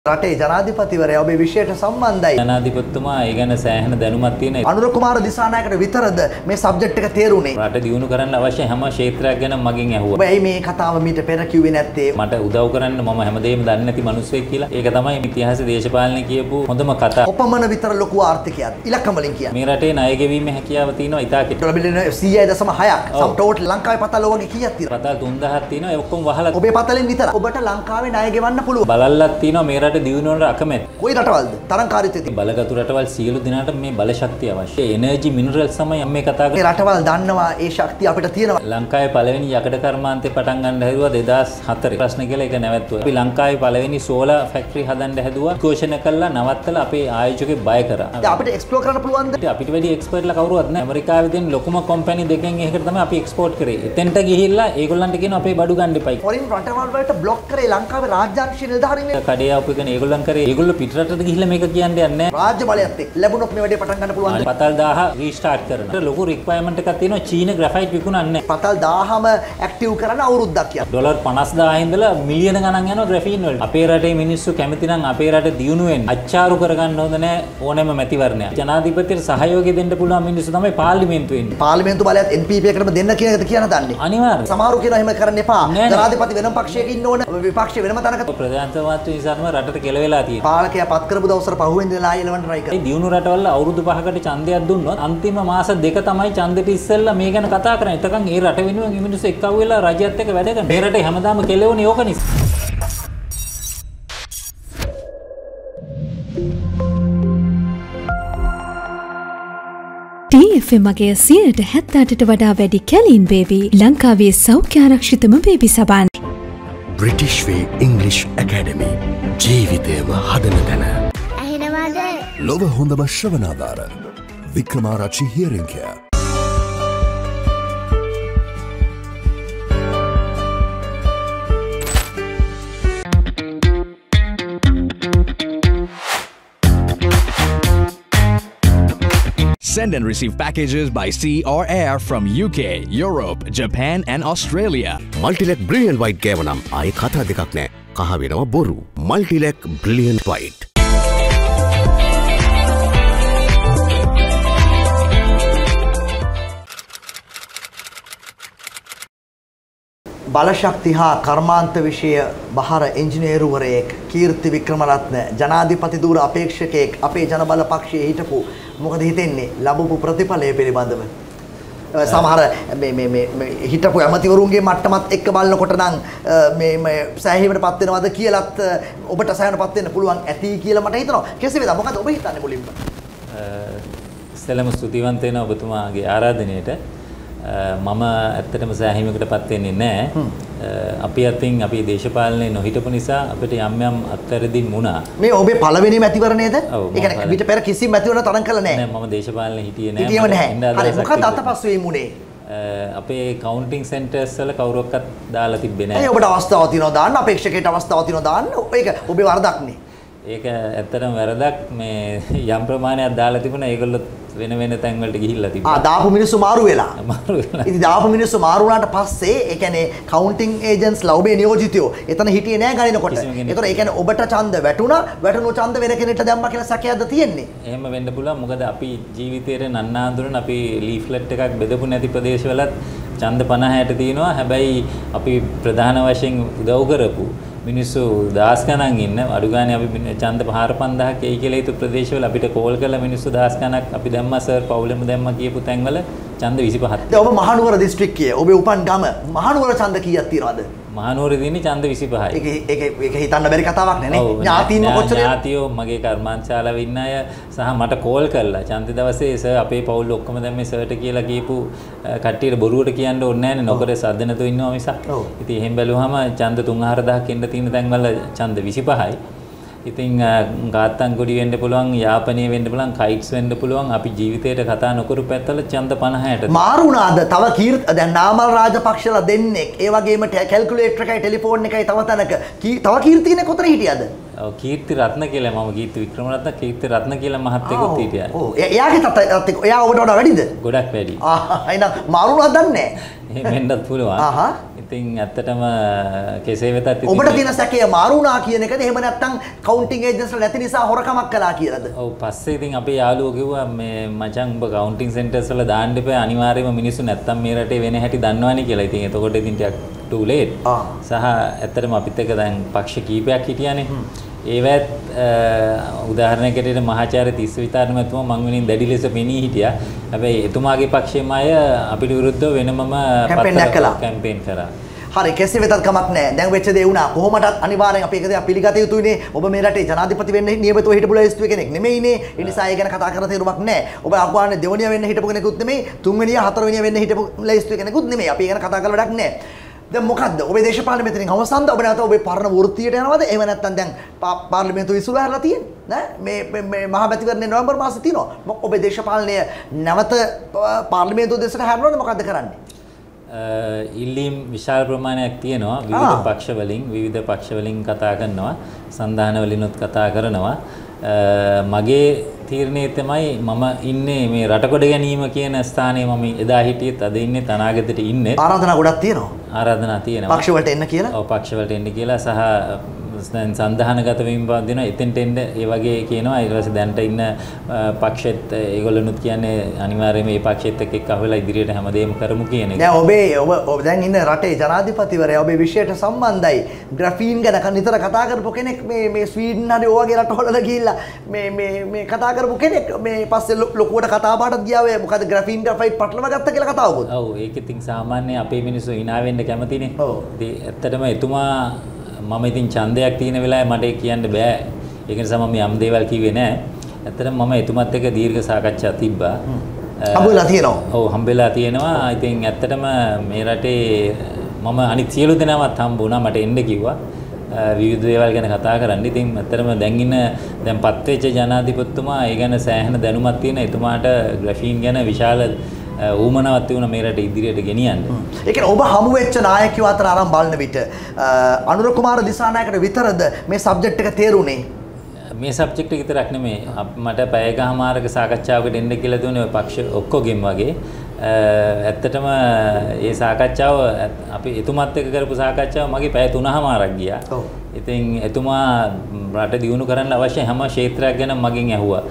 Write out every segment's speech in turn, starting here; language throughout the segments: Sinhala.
රටේ ජනාධිපතිවරයා ඔබේ විෂයට සම්බන්ධයි. ජනාධිපතිතුමා ඒ ගැන සෑහෙන දැනුමක් තියෙන. අනුර කුමාර දිසානායකට විතරද මේ සබ්ජෙක්ට් එක තේරුනේ? රට දියුණු කරන්න අවශ්‍ය හැම ක්ෂේත්‍රයක් ගැන මගෙන් ඇහුවා. ඔබ ඇයි මේ කතාව මීට පෙර කිව්වේ නැත්තේ? මට උදව් කරන්න මම හැමදේම දන්නේ නැති මිනිස්සෙක් කියලා. ඒක තමයි ඉතිහාසයේ දේශපාලනේ කියපු හොඳම කතාව. ඔපමණ විතර ලොකු ආර්ථිකයක්. ඉලක්කම වලින් කියන්නේ. මේ රටේ ණය ගෙවීමේ හැකියාව තියෙනවා ඉතා කෙටි. බිලියන 100.6ක්. සම් ටෝටල් ලංකාවේ පතල වගේ කීයක් තියෙනවද? පතල් 3000ක් තියෙනවා. ඒ ඔක්කොම වහලා. ඔබේ පතලෙන් විතර. ඔබට ලංකාවේ ණය ගෙවන්න පුළුවන්. බලල්ලක් තියෙනවා මේ රට දියුණු වෙන අකමැති. කොයි රටවල්ද? තරංකාරීත්වය තියෙන. බලගතු රටවල් සියලු දිනාට මේ බල ශක්තිය අවශ්‍යයි. එනර්ජි මිනරල්ස් තමයි මේ කතා කරන්නේ. මේ රටවල් දන්නවා ඒ ශක්තිය අපිට තියෙනවා. ලංකාවේ පළවෙනි යකඩ කර්මාන්තේ පටන් ගන්න හැදුවා 2004. ප්‍රශ්න කියලා ඒක නැවැත්තුවා. අපි ලංකාවේ පළවෙනි සෝලාර් ෆැක්ටරි හදන්න හැදුවා. ഘോഷණ කළා නවත්තලා අපේ ආයෝජකෙ බය කරා. දැන් අපිට එක්ස්ප්ලෝර් කරන්න පුළුවන්ද? අපිට වැඩි එක්ස්පර්ට්ලා කවුරුවත් නැහැ. ඇමරිකාවේ තියෙන ලොකුම කම්පැනි දෙකෙන් එකකට තමයි අපි එක්ස්පෝර්ට් කරේ. එතෙන්ට ගිහිල්ලා ඒගොල්ලන්ට කියන අපේ බඩු ගන්න එපයි. ෆොරින් රටවල් වලට බ්ලොක් කරේ ලංකාවේ රාජ්‍යාංශීය නිලධාරීන්. කඩේ ආපු එක ඒගොල්ලන් කරේ. ඒගොල්ලෝ පිටරටට ගිහිල්ලා මේක කියන්නේ නැහැ. රාජ්‍ය බලයත් එක්ක ලැබුණොත් මේ වැඩේ පටන් ගන්න පුළුවන්. පතල් 1000 රීස්ටාර්ට් කරනවා. ලොකු රික්වයර්මන්ට් එකක් තියෙනවා චීන ග්‍රැෆයිට් විකුණන්නේ. පතල් 1000ම ඇක්ටිව් කරන්න අවුරුද්දක් යනවා. ඩොලර් 50000 ඉඳලා මිලියන ගණන් යනවා ග්‍රැෆීන් වලට. අපේ රටේ මිනිස්සු කැමති නම් අපේ රට දියුණු වෙන්න අච්චාරු කරගන්න හොඳ නැහැ ඕනෑම මැතිවරණයක්. ජනාධිපතිට සහයෝගය දෙන්න පුළුවන් මිනිස්සු තමයි පාර්ලිමේන්තුවේ ඉන්නේ. පාර්ලිමේන්තු බලයත් NPP එකටම දෙන්න කියන එකද කියන දන්නේ. අනිවාර්යයෙන්. සමහරු කියනවා එහෙම කරන්න එපා. ජනාධිපති වෙනම පක්ෂයක ඉන්න ඕන. විපක්ෂ වෙනම තැනක. ප්‍රධාන සමාජ්‍ය නිසාම රටට කෙලවෙලා තියෙනවා. පාලකයා පත් කරපු දවසට පහුවෙන්ද වෙලා එලවන්න try කරා. ඒ දියුණු රටවල අවුරුදු 5කට ඡන්දයක් දුන්නොත් අන්තිම මාස 2 තමයි ඡන්දෙට ඉස්සෙල්ලා මේ ගැන කතා කරන්නේ. එතකන් ඒ රට වෙනුවෙන් මිනිස්සු එක්කව වෙලා රජයත් එක්ක වැඩ කරනවා. මේ රටේ හැමදාම කෙලවුනේ ඕක නිසා. TFM මගේ 70%ට වඩා වැඩි කැලීන් බේබි ලංකාවේ සෞඛ්‍ය ආරක්ෂිතම බේබි සබන්. British Way English Academy ජීවිතයම හදන තැන. ඇහෙනවද? ලොව හොඳම ශ්‍රවණාධාර Wickramarachchi hearing care. Send and receive packages by sea or air from UK, Europe, Japan and Australia. Multilec Brilliant White ගෑවනම් ආයේ කතා දෙකක් නෑ. කහ වෙනවා බොරු. Multilec Brilliant White. බලශක්ති හා කර්මාන්ත විෂය බහර ඉංජිනේරුවරයෙක් කීර්ති වික්‍රමරත්න ජනාධිපති ධූර අපේක්ෂකයෙක් අපේ ජනබල පක්ෂයේ හිටපු මොකද හිතෙන්නේ ලැබපු ප්‍රතිඵලය පිළිබඳව සමහර මේ හිටපු ඇමතිවරුන්ගේ මට්ටමත් එක්ක බලනකොට නම් මේ සෑහීමටපත් වෙනවද කියලාත් ඔබට සෑහීමටපත් වෙන්න පුළුවන් ඇති කියලා මට හිතෙනවා කෙසේ වෙතත් මොකද ඔබ හිතන්නේ මුලින්ම ඉස්සෙල්ලාම ස්තුතිවන්ත වෙනවා ඔබතුමාගේ ආරාධනයට මම ඇත්තටම සෑහීමකටපත් වෙන්නේ නැහැ. අපි අතින් අපි දේශපාලනේ නොහිටපු නිසා අපිට යම් යම් අත්තරදින් වුණා. මේ ඔබේ පළවෙනි මැතිවරණයේද? ඒ කියන්නේ පිට පෙර කිසිම මැතිවරණ තරම් කළා නැහැ. නෑ මම දේශපාලනේ හිටියේ නැහැ. හිටියේම නැහැ. හරි මොකද අතපසු වීමුනේ? අපේ කවුන්ටිං සෙන්ටර්ස් වල කවුරක්වත් දාලා තිබ්බේ නැහැ. ඒ ඔබට අවස්ථාවක් තියෙනවා දාන්න අපේක්ෂකයට අවස්ථාවක් තියෙනවා දාන්න. ඒක ඔබේ වරදක් නේ. ඒක ඇත්තටම වැරදක් මේ යම් ප්‍රමාණයක් දාලා තිබුණා ඒගොල්ලෝ වෙන වෙන තැන් වලට ගිහිල්ලා තිබුණා. දාපු මිනිස්සු මාරු වෙලා. මාරු වෙලා. ඉතින් දාපු මිනිස්සු මාරු වුණාට පස්සේ ඒ කියන්නේ කවුන්ටිං ඒජන්ට්ස්ලා ඔබේ නියෝජිතයෝ එතන හිටියේ නෑ ගණනකොට. ඒතකොට ඒ කියන්නේ ඔබට ඡන්ද වැටුණා වැටුණු ඡන්ද වෙන කෙනෙක්ට දැම්මා කියලා සැකයක්ද තියෙන්නේ? එහෙම වෙන්න පුළුවන්. මොකද අපි ජීවිතේට නන්නාඳුරන අපි ලීෆ්ලට් එකක් බෙදපු නැති ප්‍රදේශවලත් ඡන්ද 50ට තියෙනවා. හැබැයි අපි ප්‍රධාන වශයෙන් උදව් කරපු මිනිස්සු දහස් ගණන් ඉන්න අඩු ගානේ අපි ඡන්ද 5000ක් එයි කියලා හිතු ප්‍රදේශවල අපිට කෝල් කරලා මිනිස්සු දහස් ගණක් අපි දැම්මා සර් පවුලෙම දැම්මා කියපු තැන්වල ඡන්ද 25ක්. දැන් ඔබ මහනුවර දිස්ත්‍රික්කයේ ඔබේ උපන් ගම මහනුවර ඡන්ද කීයක් තියනවද? මහනුවර දින්නේ ඡන්ද 25යි. ඒක හිතන්න බැරි කතාවක් නේ. ඥාතීන්ව කොච්චර ඥාතියෝ මගේ කර්මාන්තශාලාවේ ඉන්න අය සහ මට කෝල් කරලා ඡන්ද දවසේ සර් අපේ පවුල් ඔක්කොම දැන් මේ සර්ට කියලා කියපු කට්ටියට බොරුවට කියන්න ඕනේ නැහැ නේ. නොකර සද්ද නැතුව ඉන්නවා මිසක්. ඉතින් එහෙන් බැලුවම ඡන්ද 3-4000ක් එන්න තියෙන තැන්වල ඡන්ද 25යි. ඉතින් ගාත්තන්ගොඩි වෙන්න පුළුවන් යාපනීය වෙන්න පුළුවන් කයිට්ස් වෙන්න පුළුවන් අපි ජීවිතේට කතා නොකරු පැත්තවල ඡන්ද 50ට මාරු වුණාද තව දැන් නාමල් රාජපක්ෂලා දෙන්නෙක් ඒ වගේම කැල්කියුලේටර් එකයි ටෙලිෆෝන් එකයි තව තැනක තව කීර්ති කෙනෙක් උතන හිටියද ඔව් කීර්ති රත්න කියලා මම කීර්ති වික්‍රමරත්න කීර්ති රත්න කියලා මහත්තයෙකුත් හිටියා. ඔව් එයාගේ තාත්තා එයා ඔබට වඩා වැඩිද? ගොඩක් වැඩි. එහෙනම් මාරුණා දන්නේ නැහැ. එහෙම වෙන්නත් පුළුවන්. ඉතින් ඇත්තටම කෙසේ වෙතත් ඉතින් ඔබට තියෙන සැකය මාරුණා කියන එකද එහෙම නැත්නම් කවුන්ටිං ඒජන්ට්ස්ලා නැති නිසා හොරකමක් කළා කියලාද? ඔව් පස්සේ ඉතින් අපේ යාළුවෝ කිව්වා මේ මචං ඔබ කවුන්ටිං සෙන්ටර්ස් වල දාන්න එපා අනිවාර්යයෙන්ම මිනිස්සු නැත්තම් මේ රටේ වෙන හැටි දන්නවනේ කියලා. ඉතින් එතකොට ඉතින් ටිකක් too late. සහ ඇත්තටම අපිත් එක්ක දැන් පක්ෂ කීපයක් හිටියානේ. ඒවත් උදාහරණයකට මහාචාර්ය තිස්ස විතාන මහත්මයා මං වෙනින් දැඩි ලෙස පෙනී හිටියා. හැබැයි එතුමාගේ පක්ෂයේම අය අපිට විරුද්ධව වෙනමම කැම්පේන් කරා. හරි කෙසේ වෙතත් කමක් නැහැ. දැන් වෙච්ච දේ වුණා. කොහොමදත් අනිවාර්යෙන් අපි එක දෙයක් පිළිගත යුතුයිනේ. ඔබ මේ රටේ ජනාධිපති වෙන්න නියමිතව හිටපු ලැයිස්තුවේ කෙනෙක් නෙමෙයිනේ. ඒ නිසා ඒ ගැන කතා කරන තේරුමක් නැහැ. ඔබ අග්වානේ දෙවනිය වෙන්න හිටපු කෙනෙකුත් නෙමෙයි. තුන්වෙනිය හතරවෙනිය වෙන්න හිටපු ලැයිස්තුවේ කෙනෙකුත් නෙමෙයි. අපි ඒ ගැන කතා කරලා වැඩක් නැහැ. දැන් මොකද්ද ඔබේ දේශපාලන මෙතනින් අවසන්ද ඔබ නැවත ඔබේ පරණ වෘත්තියට යනවද එහෙම නැත්නම් දැන් පාර්ලිමේන්තුව විසුලා හැරලා තියෙන්නේ නෑ මේ මහා මැතිවරණේ නොවැම්බර් මාසෙ තියෙනවා ඔබේ දේශපාලනය නැවත පාර්ලිමේන්තුව දෙසට හැරෙනවද මොකද්ද කරන්නේ ඉල්ලීම් විශාල ප්‍රමාණයක් තියෙනවා විවිධ පක්ෂ වලින් කතා කරනවා සංධාන වලිනුත් කතා කරනවා මගේ තීරණය තමයි මම ඉන්නේ මේ රටකොඩ ගැනීම කියන ස්ථානයේ මම එදා හිටියෙත් අද ඉන්නේ අනාගතයට ඉන්නේ ආරාධනා ගොඩක් තියෙනවා ආරාධනා තියෙනවා පක්ෂ වලට එන්න කියලා ඔව් පක්ෂ වලට එන්න කියලා සහ දැන් සංධානගත වීම බව දෙනවා එතෙන්ට එන්න ඒ වගේ කියනවා ඊට පස්සේ දැන්ට ඉන්න පක්ෂෙත් ඒගොල්ලොනුත් කියන්නේ අනිවාර්යයෙන්ම මේ පක්ෂෙත් එක්ක අහවලා ඉදිරියට හැමදේම කරමු කියන එක. දැන් ඔබ දැන් ඉන්න රටේ ජනාධිපතිවරයා ඔබේ විෂයට සම්බන්ධයි ග්‍රැෆීන් ගැන නිතර කතා කරපු කෙනෙක් මේ ස්වීඩන් හරි ඔයගේ රටවල ගිහිල්ලා මේ කතා කරපු කෙනෙක් මේ පස්සේ ලොකුවට කතා පාටත් ගියා ඔය මොකද ග්‍රැෆීන් ග්‍රෆයිට් පටලවා ගත්ත කියලා කතාවකුත්. ඔව් ඒක ඉතින් සාමාන්‍ය අපේ මිනිස්සු hina වෙන්න කැමතිනේ. ඉතින් ඇත්තටම එතුමා මම ඉතින් ඡන්දයක් තියෙන වෙලාවේ මට කියන්න බෑ. ඒක නිසා මම යම් දේවල් කිව්වේ නෑ. ඇත්තටම මම එතුමත් එක්ක දීර්ඝ සාකච්ඡා තිබ්බා. හම්බෙලා තියෙනවා. ඔව් හම්බෙලා තියෙනවා. ඉතින් ඇත්තටම මේ රටේ මම අනිත් සියලු දෙනාමත් හම්බ වුණා. මට එන්න කිව්වා. විවිධ දේවල් ගැන කතා කරන්න. ඉතින් ඇත්තටම දැන් පත් වෙච්ච ජනාධිපතිතුමා ඒ ගැන සෑහෙන දැනුමක් තියෙන. එතුමාට ග්‍රැෆීන් ගැන විශාල ඌමනාවක් තියුණා මේ රට ඉදිරියට ගෙනියන්න. ඒ කියන්නේ ඔබ හමු වෙච්ච නායකයෝ අතර අරන් බලන විට අනුර කුමාර දිසානායකට විතරද මේ සබ්ජෙක්ට් එක තේරුනේ? මේ සබ්ජෙක්ට් එක විතරක් නෙමෙයි. මට පැයකමාරක සාකච්ඡාවකට එන්න කියලා දුන්නේ ඔය පක්ෂ ඔක්කොගෙම වගේ. ඇත්තටම මේ සාකච්ඡාව අපි එතුමත් එක්ක කරපු සාකච්ඡාව මගේ පැය 3:00මාරක් ගියා. ඉතින් එතුමා රට දියුණු කරන්න අවශ්‍ය හැම ක්ෂේත්‍රයක් ගැන මගෙන් ඇහුවා.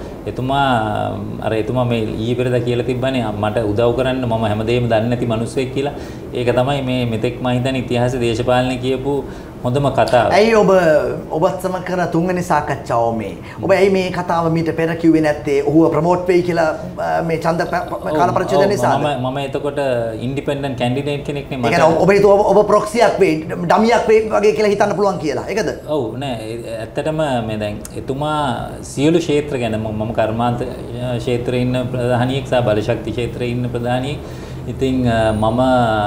එතුමා මේ ඊයේ පෙරේදා කියලා තිබ්බනේ මට උදව් කරන්න මම හැමදේම දන්නේ නැති මිනිස්සෙක් කියලා. ඒක තමයි මේ මෙතෙක් මම හිතන්නේ ඉතිහාසයේ දේශපාලනේ කියපු හොඳම කතාව. ඇයි ඔබත් සමග කරන තුන්වෙනි සාකච්ඡාව මේ? ඔබ ඇයි මේ කතාව මීට පෙර කිව්වේ නැත්තේ? ඔහුව ප්‍රොමෝට් වෙයි කියලා මේ ඡන්ද කාල පරිච්ඡේදය නිසා. මම එතකොට ඉන්ඩිපෙන්ඩන්ට් කැන්ඩිඩේට් කෙනෙක් නේ මට. ඒ කියන්නේ ඔබ හිතුවා ඔබ ප්‍රොක්සියක් වෙයි, ඩමියක් වෙයි වගේ කියලා හිතන්න පුළුවන් කියලා. ඒකද? ඔව් නෑ ඇත්තටම මේ දැන් එතුමා සියලු ක්ෂේත්‍ර ගැන මම කර්මාන්ත ක්ෂේත්‍රයේ ඉන්න ප්‍රධානියෙක් සහ බලශක්ති ක්ෂේත්‍රයේ ඉන්න ප්‍රධානියෙක්. ඉතින් මම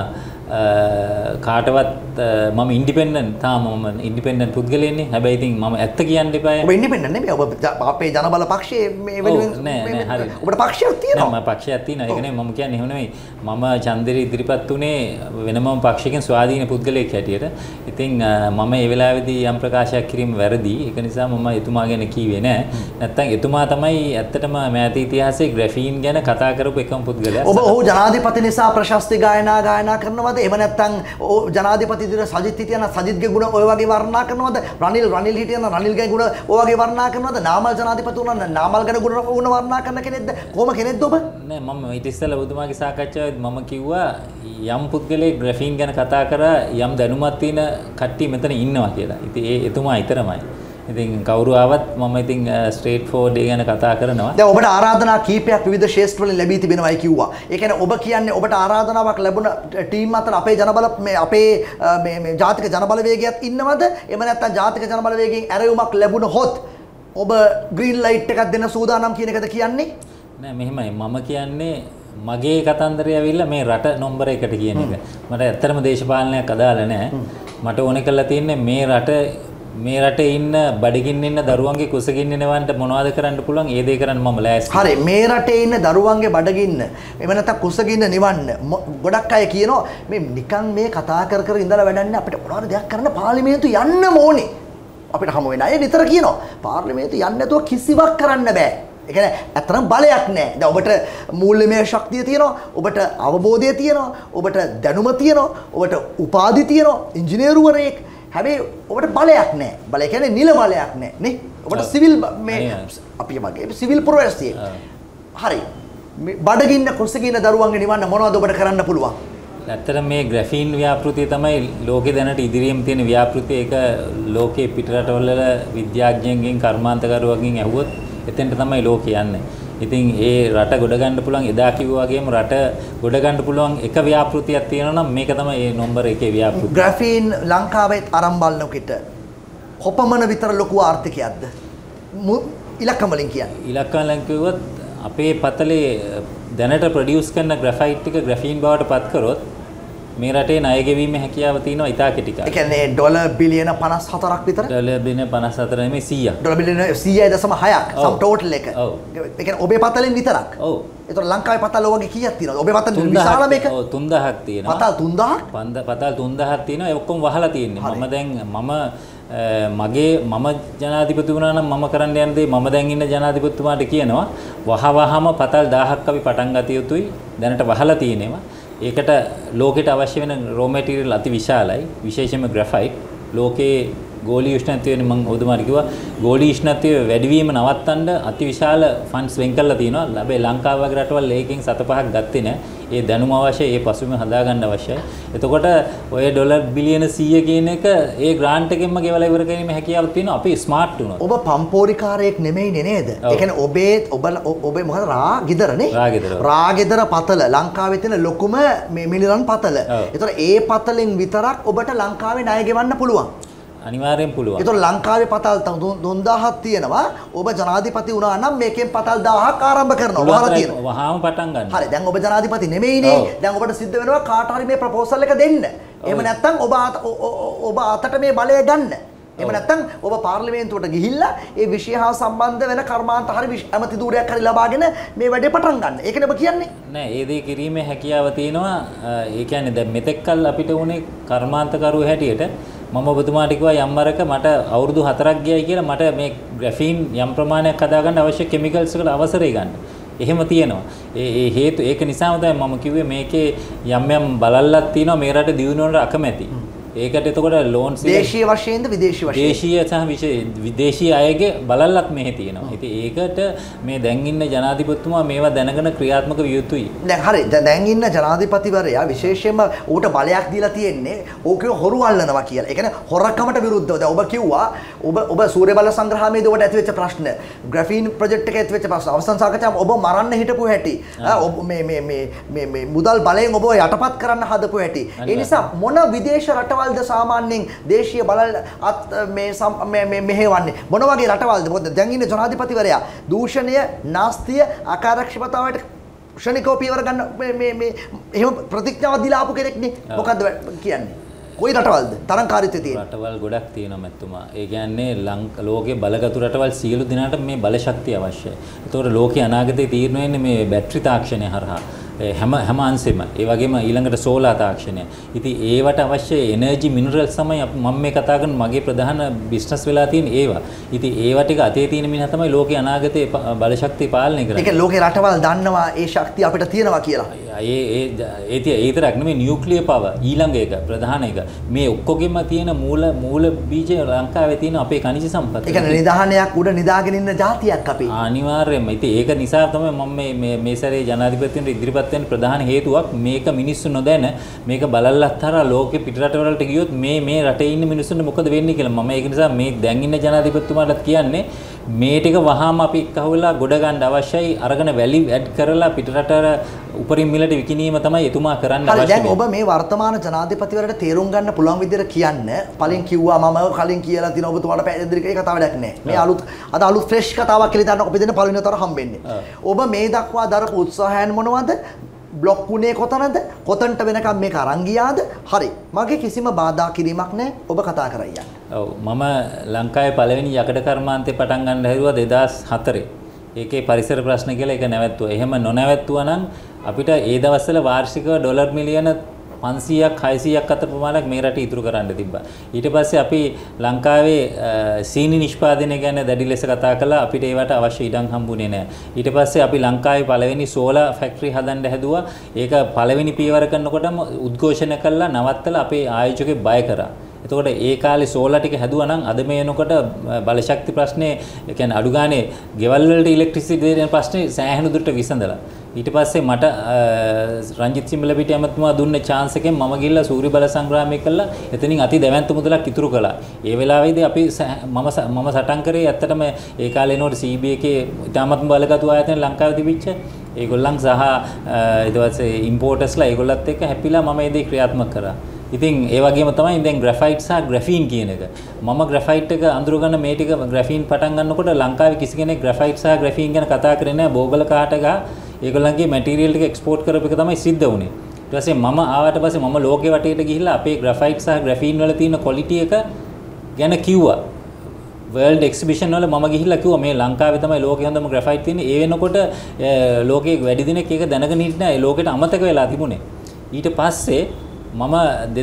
කාටවත් මම ඉන්ඩිපෙන්ඩන්ට් මම ඉන්ඩිපෙන්ඩන්ට් පුද්ගලයෙන්නේ. හැබැයි ඉතින් මම ඇත්ත කියන්න එපා. ඔබ ඉන්ඩිපෙන්ඩන්ට් නෙමෙයි. ඔබ අපේ ජනබල පක්ෂයේ මේ වෙනුවෙන් නෑ හරි. ඔබට පක්ෂයක් තියෙනවා. මම පක්ෂයක් තියෙනවා. ඒක නෙමෙයි මම කියන්නේ එහෙම නෙමෙයි. මම ඡන්දෙට ඉදිරිපත් උනේ වෙනම පක්ෂයකින් ස්වාධීන පුද්ගලයෙක් හැටියට. ඉතින් මම ඒ වෙලාවේදී යම් ප්‍රකාශයක් කිරීම වැරදි. ඒක නිසා මම එතුමා ගැන කිව්වේ නෑ. නැත්තම් එතුමා තමයි ඇත්තටම මෑත ඉතිහාසයේ ග්‍රැෆීන් ගැන කතා කරපු එකම පුද්ගලයා. ඔහු ජනාධිපති නිසා ප්‍රශස්ති ගායනා කරනවද? එහෙම නැත්නම් ජනාධිපති දින සජිත් හිටියන සජිත්ගේ ගුණ ඔය වගේ වර්ණනා කරනවද? රනිල් හිටියන රනිල්ගේ ගුණ ඔය වගේ වර්ණනා කරනවද? නාමල් ජනාධිපති වුණා නාමල් ගැන ගුණ වර්ණනා කරන කෙනෙක්ද? කොහොම කෙනෙක්ද ඔබ? නෑ මම ඊට ඉස්සෙල්ලා ඔබතුමාගේ සාකච්ඡාවේදී මම කිව්වා යම් පුද්ගලයෙක් ග්‍රැෆීන් ගැන කතා කරා යම් දැනුමක් තියෙන කට්ටිය මෙතන ඉන්නවා කියලා. ඉතින් ඒ එතුමා ඊතරමයි. ඉතින් කවුරු ආවත් මම ඉතින් ස්ට්‍රේට් ෆෝවර්ඩ් එක ගැන කතා කරනවා. දැන් ඔබට ආරාධනා කීපයක් විවිධ ක්ෂේත්‍ර වලින් ලැබී තිබෙනවායි කිව්වා. ඒ කියන්නේ ඔබ කියන්නේ ඔබට ආරාධනාවක් ලැබුණ ටීම් අතර අපේ ජනබල අපේ මේ ජාතික ජනබලවේගයත් ඉන්නවද? එහෙම නැත්නම් ජාතික ජනබලවේගයෙන් ඇරයුමක් ලැබුණොත් ඔබ ග්‍රීන් ලයිට් එකක් දෙන්න සූදානම් කියන එකද කියන්නේ? නෑ මෙහෙමයි මම කියන්නේ මගේ කතන්දරය ඇවිල්ලා මේ රට නම්බර 1ට කියන එක. මට ඇත්තටම දේශපාලනයක් අදාළ නෑ. මට ඕනේ කරලා තියෙන්නේ මේ රටේ ඉන්න බඩගින්න ඉන්න දරුවන්ගේ කුසගින්න නිවන්න මොනවද කරන්න පුළුවන් ඒ දේ කරන්න මම ලෑස්ති. හරි මේ රටේ ඉන්න දරුවන්ගේ බඩගින්න එහෙම නැත්නම් කුසගින්න නිවන්න ගොඩක් අය කියනවා මේ නිකන් මේ කතා කර ඉඳලා වැඩන්නේ අපිට මොනවද දෙයක් කරන්න පාර්ලිමේන්තු යන්න ඕනේ. අපිට හමු වෙන අය නිතර කියනවා පාර්ලිමේන්තුව යන්නේ නැතුව කිසිවක් කරන්න බෑ. ඒ කියන්නේ අතරම බලයක් නැහැ. දැන් ඔබට මූල්‍යමය ශක්තිය තියෙනවා, ඔබට අවබෝධය තියෙනවා, ඔබට දැනුම තියෙනවා, ඔබට උපාධි තියෙනවා, ඉංජිනේරුවරයෙක්. හැබැයි ඔබට බලයක් නැහැ. බලය කියන්නේ නිල බලයක් නැහැ නේ. ඔබට සිවිල් මේ අපි වගේ සිවිල් ප්‍රොෆෙසිය. හරි. බඩගින්න කුසගින්න දරුවන්ගේ නිවන්න මොනවද ඔබට කරන්න පුළුවන්? ඇත්තට මේ ග්‍රැෆීන් ව්‍යාපෘතිය තමයි ලෝකේ දැනට ඉදිරියෙන් තියෙන ව්‍යාපෘතිය. ඒක ලෝකේ පිටරටවල විද්‍යාඥයන්ගෙන් කර්මාන්තකරුවන්ගෙන් ඇහුවොත් එතෙන්ට තමයි ලෝකේ යන්නේ. ඉතින් ඒ රට ගොඩ ගන්න පුළුවන් එදා කිව්වා වගේම රට ගොඩ ගන්න පුළුවන් එක ව්‍යාපෘතියක් තියෙනවා නම් මේක තමයි ඒ නම්බර 1 ව්‍යාපෘතිය. ග්‍රැෆීන් ලංකාවේ අරන් බලනකොට කොපමණ විතර ලොකු ආර්ථිකයක්ද? ඉලක්කම් වලින් කියන්නේ. ඉලක්කම් වලින් කිව්වොත් අපේ පතලේ දැනට ප්‍රොඩියුස් කරන ග්‍රැෆයිට් එක ග්‍රැෆීන් බවට පත් කරොත් මේ රටේ ණය ගෙවීමේ හැකියාව තියෙනවා ඉතා කෙටි කාලෙක. ඒ කියන්නේ ඩොලර් බිලියන 54ක් විතර. ඩොලර් බිලියන 54 නෙමෙයි 100ක්. ඩොලර් බිලියන 100.6ක් සම් ටෝටල් එක. ඔව්. ඒ කියන්නේ ඔබේ පතලෙන් විතරක්. ඔව්. ඒතකොට ලංකාවේ පතල් ඔයගේ කීයක් තියෙනවද? ඔබේ පතල් විශාල මේක. ඔව් 3000ක් තියෙනවා. පතල් 3000ක්? පතල් 3000ක් තියෙනවා. ඒ ඔක්කොම වහලා තියෙන්නේ. මම දැන් මම ජනාධිපති වුණා නම් මම කරන්න යන දේ මම දැන් ඉන්න ජනාධිපතිතුමාට කියනවා වහවහම පතල් 1000ක් අපි පටන් ගත යුතුයි. දැනට වහලා තියෙනවා. ඒකට ලෝකෙට අවශ්‍ය වෙන රෝ මැටීරියල් අති විශාලයි. විශේෂයෙන්ම ග්‍රැෆයිට්. ලෝකේ ගෝලීය උෂ්ණත්වයෙන් මම ඔබතුමාට කිව්වා ගෝලීය උෂ්ණත්වය වැඩිවීම නවත්තන්න අති විශාල ෆන්ඩ්ස් වෙන් කරලා තිනවා. හැබැයි ලංකාව වගේ රටවල් ඒකෙන් 7-5ක් ගත්තේ නැහැ. ඒ දැනුම අවශ්‍යයි, ඒ පසුබිම හදාගන්න අවශ්‍යයි. එතකොට ඔය ඩොලර් බිලියන 100 කියන එක ඒ ග්‍රාන්ට් එකෙන්ම ගෙවලා ඉවර කිරීම හැකියාවක් තියෙනවා. අපි ස්මාර්ට් වුණොත්. ඔබ පම්පෝරිකාරයෙක් නෙමෙයිනේ නේද? ඒ කියන්නේ ඔබේ මොකද රාගෙදරනේ? රාගෙදර පතල ලංකාවේ තියෙන ලොකුම මේ මිලිරන් පතල. ඒතර ඒ පතලෙන් විතරක් ඔබට ලංකාවේ ණය ගෙවන්න පුළුවන්. අනිවාර්යෙන් පුළුවන්. ඒතකොට ලංකාවේ පතල් 3000ක් තියෙනවා. ඔබ ජනාධිපති වුණා නම් මේකෙන් පතල් 1000ක් ආරම්භ කරනවා. වහලා තියෙනවා. වහාම පටන් ගන්න. හරි. දැන් ඔබ ජනාධිපති නෙමෙයිනේ. දැන් ඔබට සිද්ධ වෙනවා කාට හරි මේ ප්‍රොපෝසල් එක දෙන්න. එහෙම නැත්නම් ඔබ අතට මේ බලය ගන්න. එහෙම නැත්නම් ඔබ පාර්ලිමේන්තුවට ගිහිල්ලා ඒ විෂය හා සම්බන්ධ වෙන කර්මාන්ත හරි ඇමති ධූරයක් හරි ලබාගෙන මේ වැඩේ පටන් ගන්න. ඒකනේ ඔබ කියන්නේ. නෑ, ඒ දේ කිරීමේ හැකියාව තියෙනවා. ඒ කියන්නේ දැන් මෙතෙක්කල් අපිට උනේ කර්මාන්තකරුවෝ හැටියට මම ඔබතුමාට කිව්වා යම් වරක මට අවුරුදු 4ක් ගියයි කියලා මට මේ ග්‍රැෆීන් යම් ප්‍රමාණයක් හදාගන්න අවශ්‍ය කිමිකල්ස් වල අවසරය ගන්න. එහෙම තියෙනවා. ඒ හේතු ඒක නිසාම තමයි මම කිව්වේ මේකේ යම් බලල්ලක් තියෙනවා මේ රට දියුණුවට අකමැති. ඒකට එතකොට ලෝන්ස් දේශීය වශයෙන්ද විදේශීය වශයෙන්? දේශීය සහ විදේශීය අයගේ බලල්ලක් මෙහි තියෙනවා. ඉතින් ඒකට මේ දැන් ඉන්න ජනාධිපතිතුමා මේවා දැනගෙන ක්‍රියාත්මක විය යුතුයි. දැන් හරි. දැන් ඉන්න ජනාධිපතිවරයා විශේෂයෙන්ම ඌට බලයක් දීලා තියෙන්නේ ඕකේ හොරු අල්ලනවා කියලා. ඒ කියන්නේ හොරකමට විරුද්ධව. දැන් ඔබ කිව්වා ඔබ සූර්ය බල සංග්‍රහයේදී ඔබට ඇති වෙච්ච ප්‍රශ්න, ග්‍රැෆීන් ප්‍රොජෙක්ට් එකේ ඇති වෙච්ච ප්‍රශ්න, අවසන් සාකච්ඡාව ඔබ මරන්න හිටපු හැටි, ඔබ මේ මුදල් බලයෙන් ඔබ යටපත් කරන්න හදපු හැටි. ඒ නිසා මොන විදේශ රටවල් සාමාන්‍යයෙන් දේශීය බලල් මෙහෙවන්නේ මොන වගේ රටවල්ද? මොකද දැන් ඉන්නේ ජනාධිපතිවරයා දූෂණය, නාස්තිය, අකාර්යක්ෂමතාවයට ක්ෂණිකව පියවර ගන්න මේ එහෙම ප්‍රතිඥාවක් දීලා ආපු කෙනෙක්නේ. මොකද්ද කියන්නේ? කොයි රටවල්ද තරංකාරීත්වය තියෙන? රටවල් ගොඩක් තියෙනවා මැතිතුමා. ඒ කියන්නේ ලෝකයේ බලගතු රටවල් සියලු දිනාට මේ බල ශක්තිය අවශ්‍යයි. ඒතකොට ලෝකයේ අනාගතයේ තීරණය වෙන්නේ මේ බැටරි තාක්ෂණය හරහා. හැම අංශෙම ඒ වගේම ඊළඟට සෝලාර් තාක්ෂණය. ඉතින් ඒවට අවශ්‍ය එනර්ජි මිනරල්ස් තමයි මම මේ කතා කරන මගේ ප්‍රධාන බිස්නස් වෙලා තියෙන ඒවා. ඉතින් ඒවා ටික අතේ තියෙන මිනිහා තමයි ලෝකයේ අනාගතයේ බල ශක්තිය පාලනය කරන්නේ. ඒක ලෝකේ රටවල් දන්නවා ඒ ශක්තිය අපිට තියෙනවා කියලා. ඒ විතරක් නෙමෙයි නියුක්ලියර් පවර් ඊළඟ එක ප්‍රධාන එක. මේ ඔක්කොගෙම තියෙන මූල බීජය ලංකාවේ තියෙන අපේ ඛනිජ සම්පත්. ඒ කියන්නේ නිදාහනයක් උඩ නිදාගෙන ඉන්න ජාතියක් අපි. අනිවාර්යයෙන්ම. ඉතින් ඒක නිසා තමයි මම මේ සැරේ ජනාධිපතිතුමන්ට ඉදිරිපත් වෙන ප්‍රධාන හේතුවක් මේක මිනිස්සු නොදැන මේක බලල්ලත් තරා ලෝකෙ පිටරට වලට ගියොත් මේ රටේ ඉන්න මිනිස්සුන්ට මොකද වෙන්නේ කියලා. මම ඒක නිසා මේ දැන් ඉන්න ජනාධිපතිතුමාටත් කියන්නේ මේ ටික වහාම අපි එක්කහුවලා ගොඩ ගන්න අවශ්‍යයි. අරගෙන වැලි ඇඩ් කරලා පිටරට උපරිම මිලට විකිණීම තමයි එතුමා කරන්න අවශ්‍ය. දැන් ඔබ මේ වර්තමාන ජනාධිපතිවරට තේරුම් ගන්න පුළුවන් විදිහට කියන්න. පලින් කිව්වා මම කලින් කියලා තියෙන ඔබතුමාට පැහැදිලි ඒ කතාව වැඩක් නැහැ. මේ අලුත් ෆ්‍රෙෂ් කතාවක් කියලා දාන්න අපි දෙන්න පළවෙනි වතාවට හම්බෙන්නේ. ඔබ මේ දක්වා දරපු උත්සාහයන් මොනවද? බ්ලොක් වුණේ කොතනද? කොතනට වෙනකම් මේක අරන් ගියාද? හරි. මගේ කිසිම බාධා කිරීමක් නැහැ. ඔබ කතා කරා යන්න. ඔව් මම ලංකාවේ පළවෙනි යකඩ කර්මාන්තේ පටන් ගන්න හැදුවා 2004. ඒකේ පරිසර ප්‍රශ්න කියලා ඒක නැවැත්තුවා. එහෙම නොනැවැත්තුවා නම් අපිට ඒ දවස්වල වාර්ෂිකව ඩොලර් මිලියන 500ක් 600ක් අතර ප්‍රමාණයක් මේ රටේ ඉතුරු කරන්න තිබ්බා. ඊට පස්සේ අපි ලංකාවේ සීනි නිෂ්පාදනය ගැන දැඩි ලෙස කතා කළා. අපිට ඒවට අවශ්‍ය ඉඩම් හම්බුනේ නැහැ. ඊට පස්සේ අපි ලංකාවේ පළවෙනි සෝලාර් ෆැක්ටරි හදන්න හැදුවා. ඒක පළවෙනි පියවර කරනකොටම උද්ඝෝෂණය කළා නවත්තලා අපේ ආයෝජකෙක් බය කරා. එතකොට ඒ කාලේ සෝලාර් ටික හැදුවා නම් අද මේ වෙනකොට බලශක්ති ප්‍රශ්නේ ඒ කියන්නේ අඩු ගානේ ගෙවල් වලට ඉලෙක්ට්‍රිසිටි දෙන ප්‍රශ්නේ සෑහෙන දුරට විසඳලා. ඊට පස්සේ මට රංජිත් සිම්බලපිටිය ඇමතුමා දුන්න chance එකෙන් මම ගිහලා සූර්ය බල සංග්‍රාමය කළා. එතනින් අති දැවැන්ත මුදලක් ඉතුරු කළා. ඒ වෙලාවේදී අපි මම සටන් කරේ ඇත්තටම ඒ කාලේ නෝට CB එකේ ඉතාමත්ම බලගතු ආයතන ලංකාවේ තිබිච්ච ඒගොල්ලන් සහ ඊට පස්සේ ඉම්පෝටර්ස්ලා ඒගොල්ලත් එක්ක හැපිලා මම මේ දේ ක්‍රියාත්මක කරා. ඉතින් ඒ වගේම තමයි දැන් ග්‍රැෆයිට් සහ ග්‍රැෆීන් කියන එක. මම ග්‍රැෆයිට් එක අඳුරගන්න මේ ටික ග්‍රැෆීන් පටන් ගන්නකොට ලංකාවේ කිසි කෙනෙක් ග්‍රැෆයිට් සහ ග්‍රැෆීන් ගැන කතා කරන්නේ නැහැ. බෝගල කාට ගා ඒගොල්ලන්ගේ මැටීරියල් ටික එක්ස්පෝර්ට් කරපු එක තමයි සිද්ධ වුනේ. ඊට පස්සේ මම ආවට පස්සේ මම ලෝකේ වටේට ගිහිල්ලා අපේ ග්‍රැෆයිට් සහ ග්‍රැෆීන් වල තියෙන ක්වොලිටි එක ගැන කිව්වා. වර්ල්ඩ් එක්සිබිෂන් වල මම ගිහිල්ලා කිව්වා මේ ලංකාවේ තමයි ලෝකේ හොඳම ග්‍රැෆයිට් තියෙන්නේ. ඒ වෙනකොට ලෝකේ වැඩි දිනෙක ඒක දැනගෙන හිටියේ නැහැ. ඒ ලෝකෙට අමතක වෙලා තිබුණේ. ඊට පස්සේ මම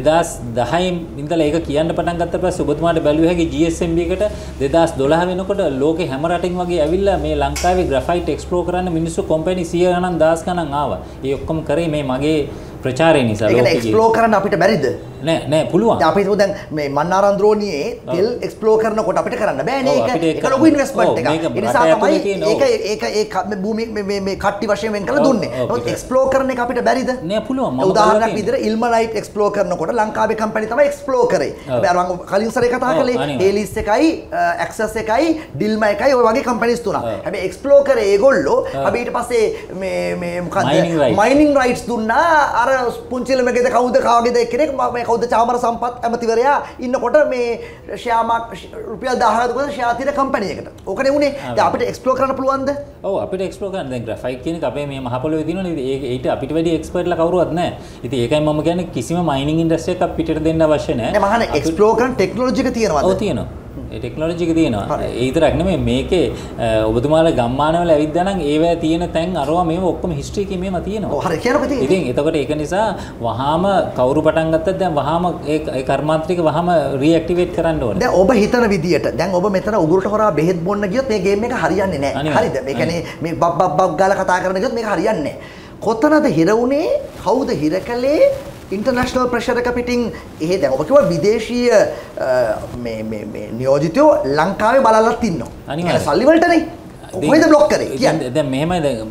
2010 ඉඳලා ඒක කියන්න පටන් ගත්ත පස්සේ ඔබතුමාට බැලුව හැකි GSMB එකට 2012 වෙනකොට ලෝකේ හැම රටින් වගේ ඇවිල්ලා මේ ලංකාවේ ග්‍රැෆයිට් එක්ස්ප්ලෝර් කරන්න මිනිස්සු කම්පැනි 100 ගණන් 10 ගණන් ආවා. ඒ ඔක්කොම කරේ මේ මගේ ප්‍රචාරය නිසා. ඒක එක්ස්ප්ලෝර් කරන්න අපිට බැරිද? නෑ පුළුවන්. අපි හිතුව දැන් මේ මන්නාරන්ද්‍රෝනියේ තෙල් එක්ස්ප්ලෝර් කරනකොට අපිට කරන්න බෑනේ ඒක. ඒක ලොකු ඉන්වෙස්ට්මන්ට් එකක්. ඒ නිසා තමයි ඒක භූමි මේ කට්ටි වශයෙන් වෙන් කරලා දුන්නේ. නමුත් එක්ස්ප්ලෝර් කරන එක අපිට බැරිද? නෑ පුළුවන්. උදාහරණයක් විදිහට ඉල්මනයිට් එක්ස්ප්ලෝර් කරනකොට ලංකාවේ කම්පැනි තමයි එක්ස්ප්ලෝර් කරේ. හැබැයි අර මම කලින් සැරේ කතා කළේ හේලිස් එකයි ඇක්සස් එකයි ඩිල්මා එකයි ඔය වගේ කම්පැනිස් තුනක්. හැබැයි එක්ස්ප්ලෝර් කරේ ඒගොල්ලෝ අපි ඊට පස්සේ මේ මොකද්ද මයිනින් රයිට්ස් දුන්නා අර පුංචි ළමගෙද කවුද කාගේද කෙනෙක් මේ කවුද චාමර සම්පත් ඇමතිවරයා ඉන්නකොට මේ ෂෙයා රුපියල් 1000ක් දුකද ෂෙයා තියෙන කම්පැනි එකට. ඕකනේ උනේ. දැන් අපිට එක්ස්ප්ලෝර් කරන්න පුළුවන්ද? ඔව් අපිට එක්ස්ප්ලෝර් කරන්න දැන් ග්‍රැෆයිට් කියන එක අපේ මේ මහ පොළොවේ තියෙනවනේ. ඒක අපිට වැඩි එක්ස්පර්ට්ලා කවුරුවත් නැහැ. ඉතින් ඒකයි මම කියන්නේ කිසිම මයිනින් ඉන්ඩස්ට්‍රි එකක් පිටට දෙන්න අවශ්‍ය නැහැ. නෑ මහන්නේ එක්ස්ප්ලෝර් කරන ටෙක්නොලොජි එක තියෙනවද? ඔව් තියෙනවා. ඒ ටෙක්නොලොජි එක තියෙනවා. ඒ විතරක් නෙමෙයි මේකේ ඔබතුමාලා ගම්මානවල ඇවිද්දා නම් ඒවැ තියෙන තැන් අරවා මේව ඔක්කොම හිස්ටරි එකේ මේව තියෙනවා. ඔව් හරි කියනකො ඉතින්. ඉතින් එතකොට ඒක නිසා වහාම කවුරු පටන් ගත්තත් දැන් වහාම ඒ කර්මාන්තරික වහාම රීඇක්ටිවේට් කරන්න ඕනේ. දැන් ඔබ හිතන විදියට දැන් ඔබ මෙතන උගුරට හොරා බෙහෙත් බොන්න ගියොත් මේ ගේම් එක හරියන්නේ නැහැ. හරිද? මේ කියන්නේ මේ බබ් ගාලා කතා කරන ගියොත් මේක හරියන්නේ නැහැ. කොතනද හිර උනේ? කවුද හිර කළේ? ඉන්ටර්නැෂනල් ප්‍රෙෂර් එක පිටින් එහෙ දැන් ඔබ කිව්වා විදේශීය මේ නියෝජිතයෝ ලංකාවේ බලලත් ඉන්නවා. අනිවාර්යයෙන්. සල්ලි වලටනේ. කොහෙද බ්ලොක් කරේ කියන්නේ? දැන් මෙහෙමයි දැන්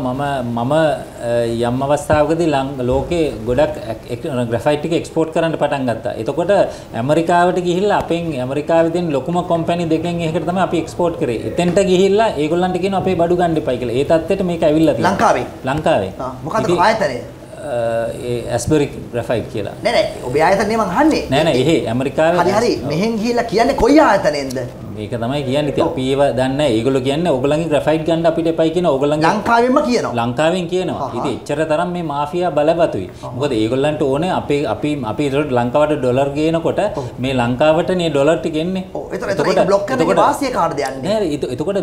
මම යම් අවස්ථාවකදී ලෝකේ ගොඩක් ග්‍රැෆයිට් එක එක්ස්පෝර්ට් කරන්න පටන් ගත්තා. එතකොට ඇමරිකාවට ගිහිල්ලා අපෙන් ඇමරිකාවේ තියෙන ලොකුම කම්පැනි දෙකෙන් එකකට තමයි අපි එක්ස්පෝර්ට් කරේ. එතෙන්ට ගිහිල්ලා ඒගොල්ලන්ට කියනවා අපේ බඩු ගන්න එපයි කියලා. ඒ තත්ත්වෙට මේක ඇවිල්ලා තියෙනවා. ලංකාවේ. මොකද්ද ආයතනය? ඇස්බරි ග්‍රැෆයිට් කියලා. නෑ ඔබේ ආයතනේ මං අහන්නේ. නෑ එහෙ ඇමරිකාවේ. හරි මෙහෙන් ගිහිල්ලා කියන්නේ කොයි ආයතනයෙන්ද? මේක තමයි කියන්නේ. ඉතින් අපි ඒව දන්නේ නැහැ. ඒගොල්ලෝ කියන්නේ ඕගොල්ලන්ගේ ග්‍රැෆයිට් ගන්න අපිට එපයි කියන ඕගොල්ලන්ගේ ලංකාවෙන්ම කියනවා. ලංකාවෙන් කියනවා. ඉතින් එච්චර තරම් මේ මාෆියා බලවතුයි. මොකද ඒගොල්ලන්ට ඕනේ අපි ඒකට ලංකාවට ඩොලර් ගේනකොට මේ ලංකාවට නේ ඩොලර් ටික එන්නේ. ඔව් එතකොට බ්ලොක් කරන වාසිය කාටද යන්නේ? නෑ එතකොට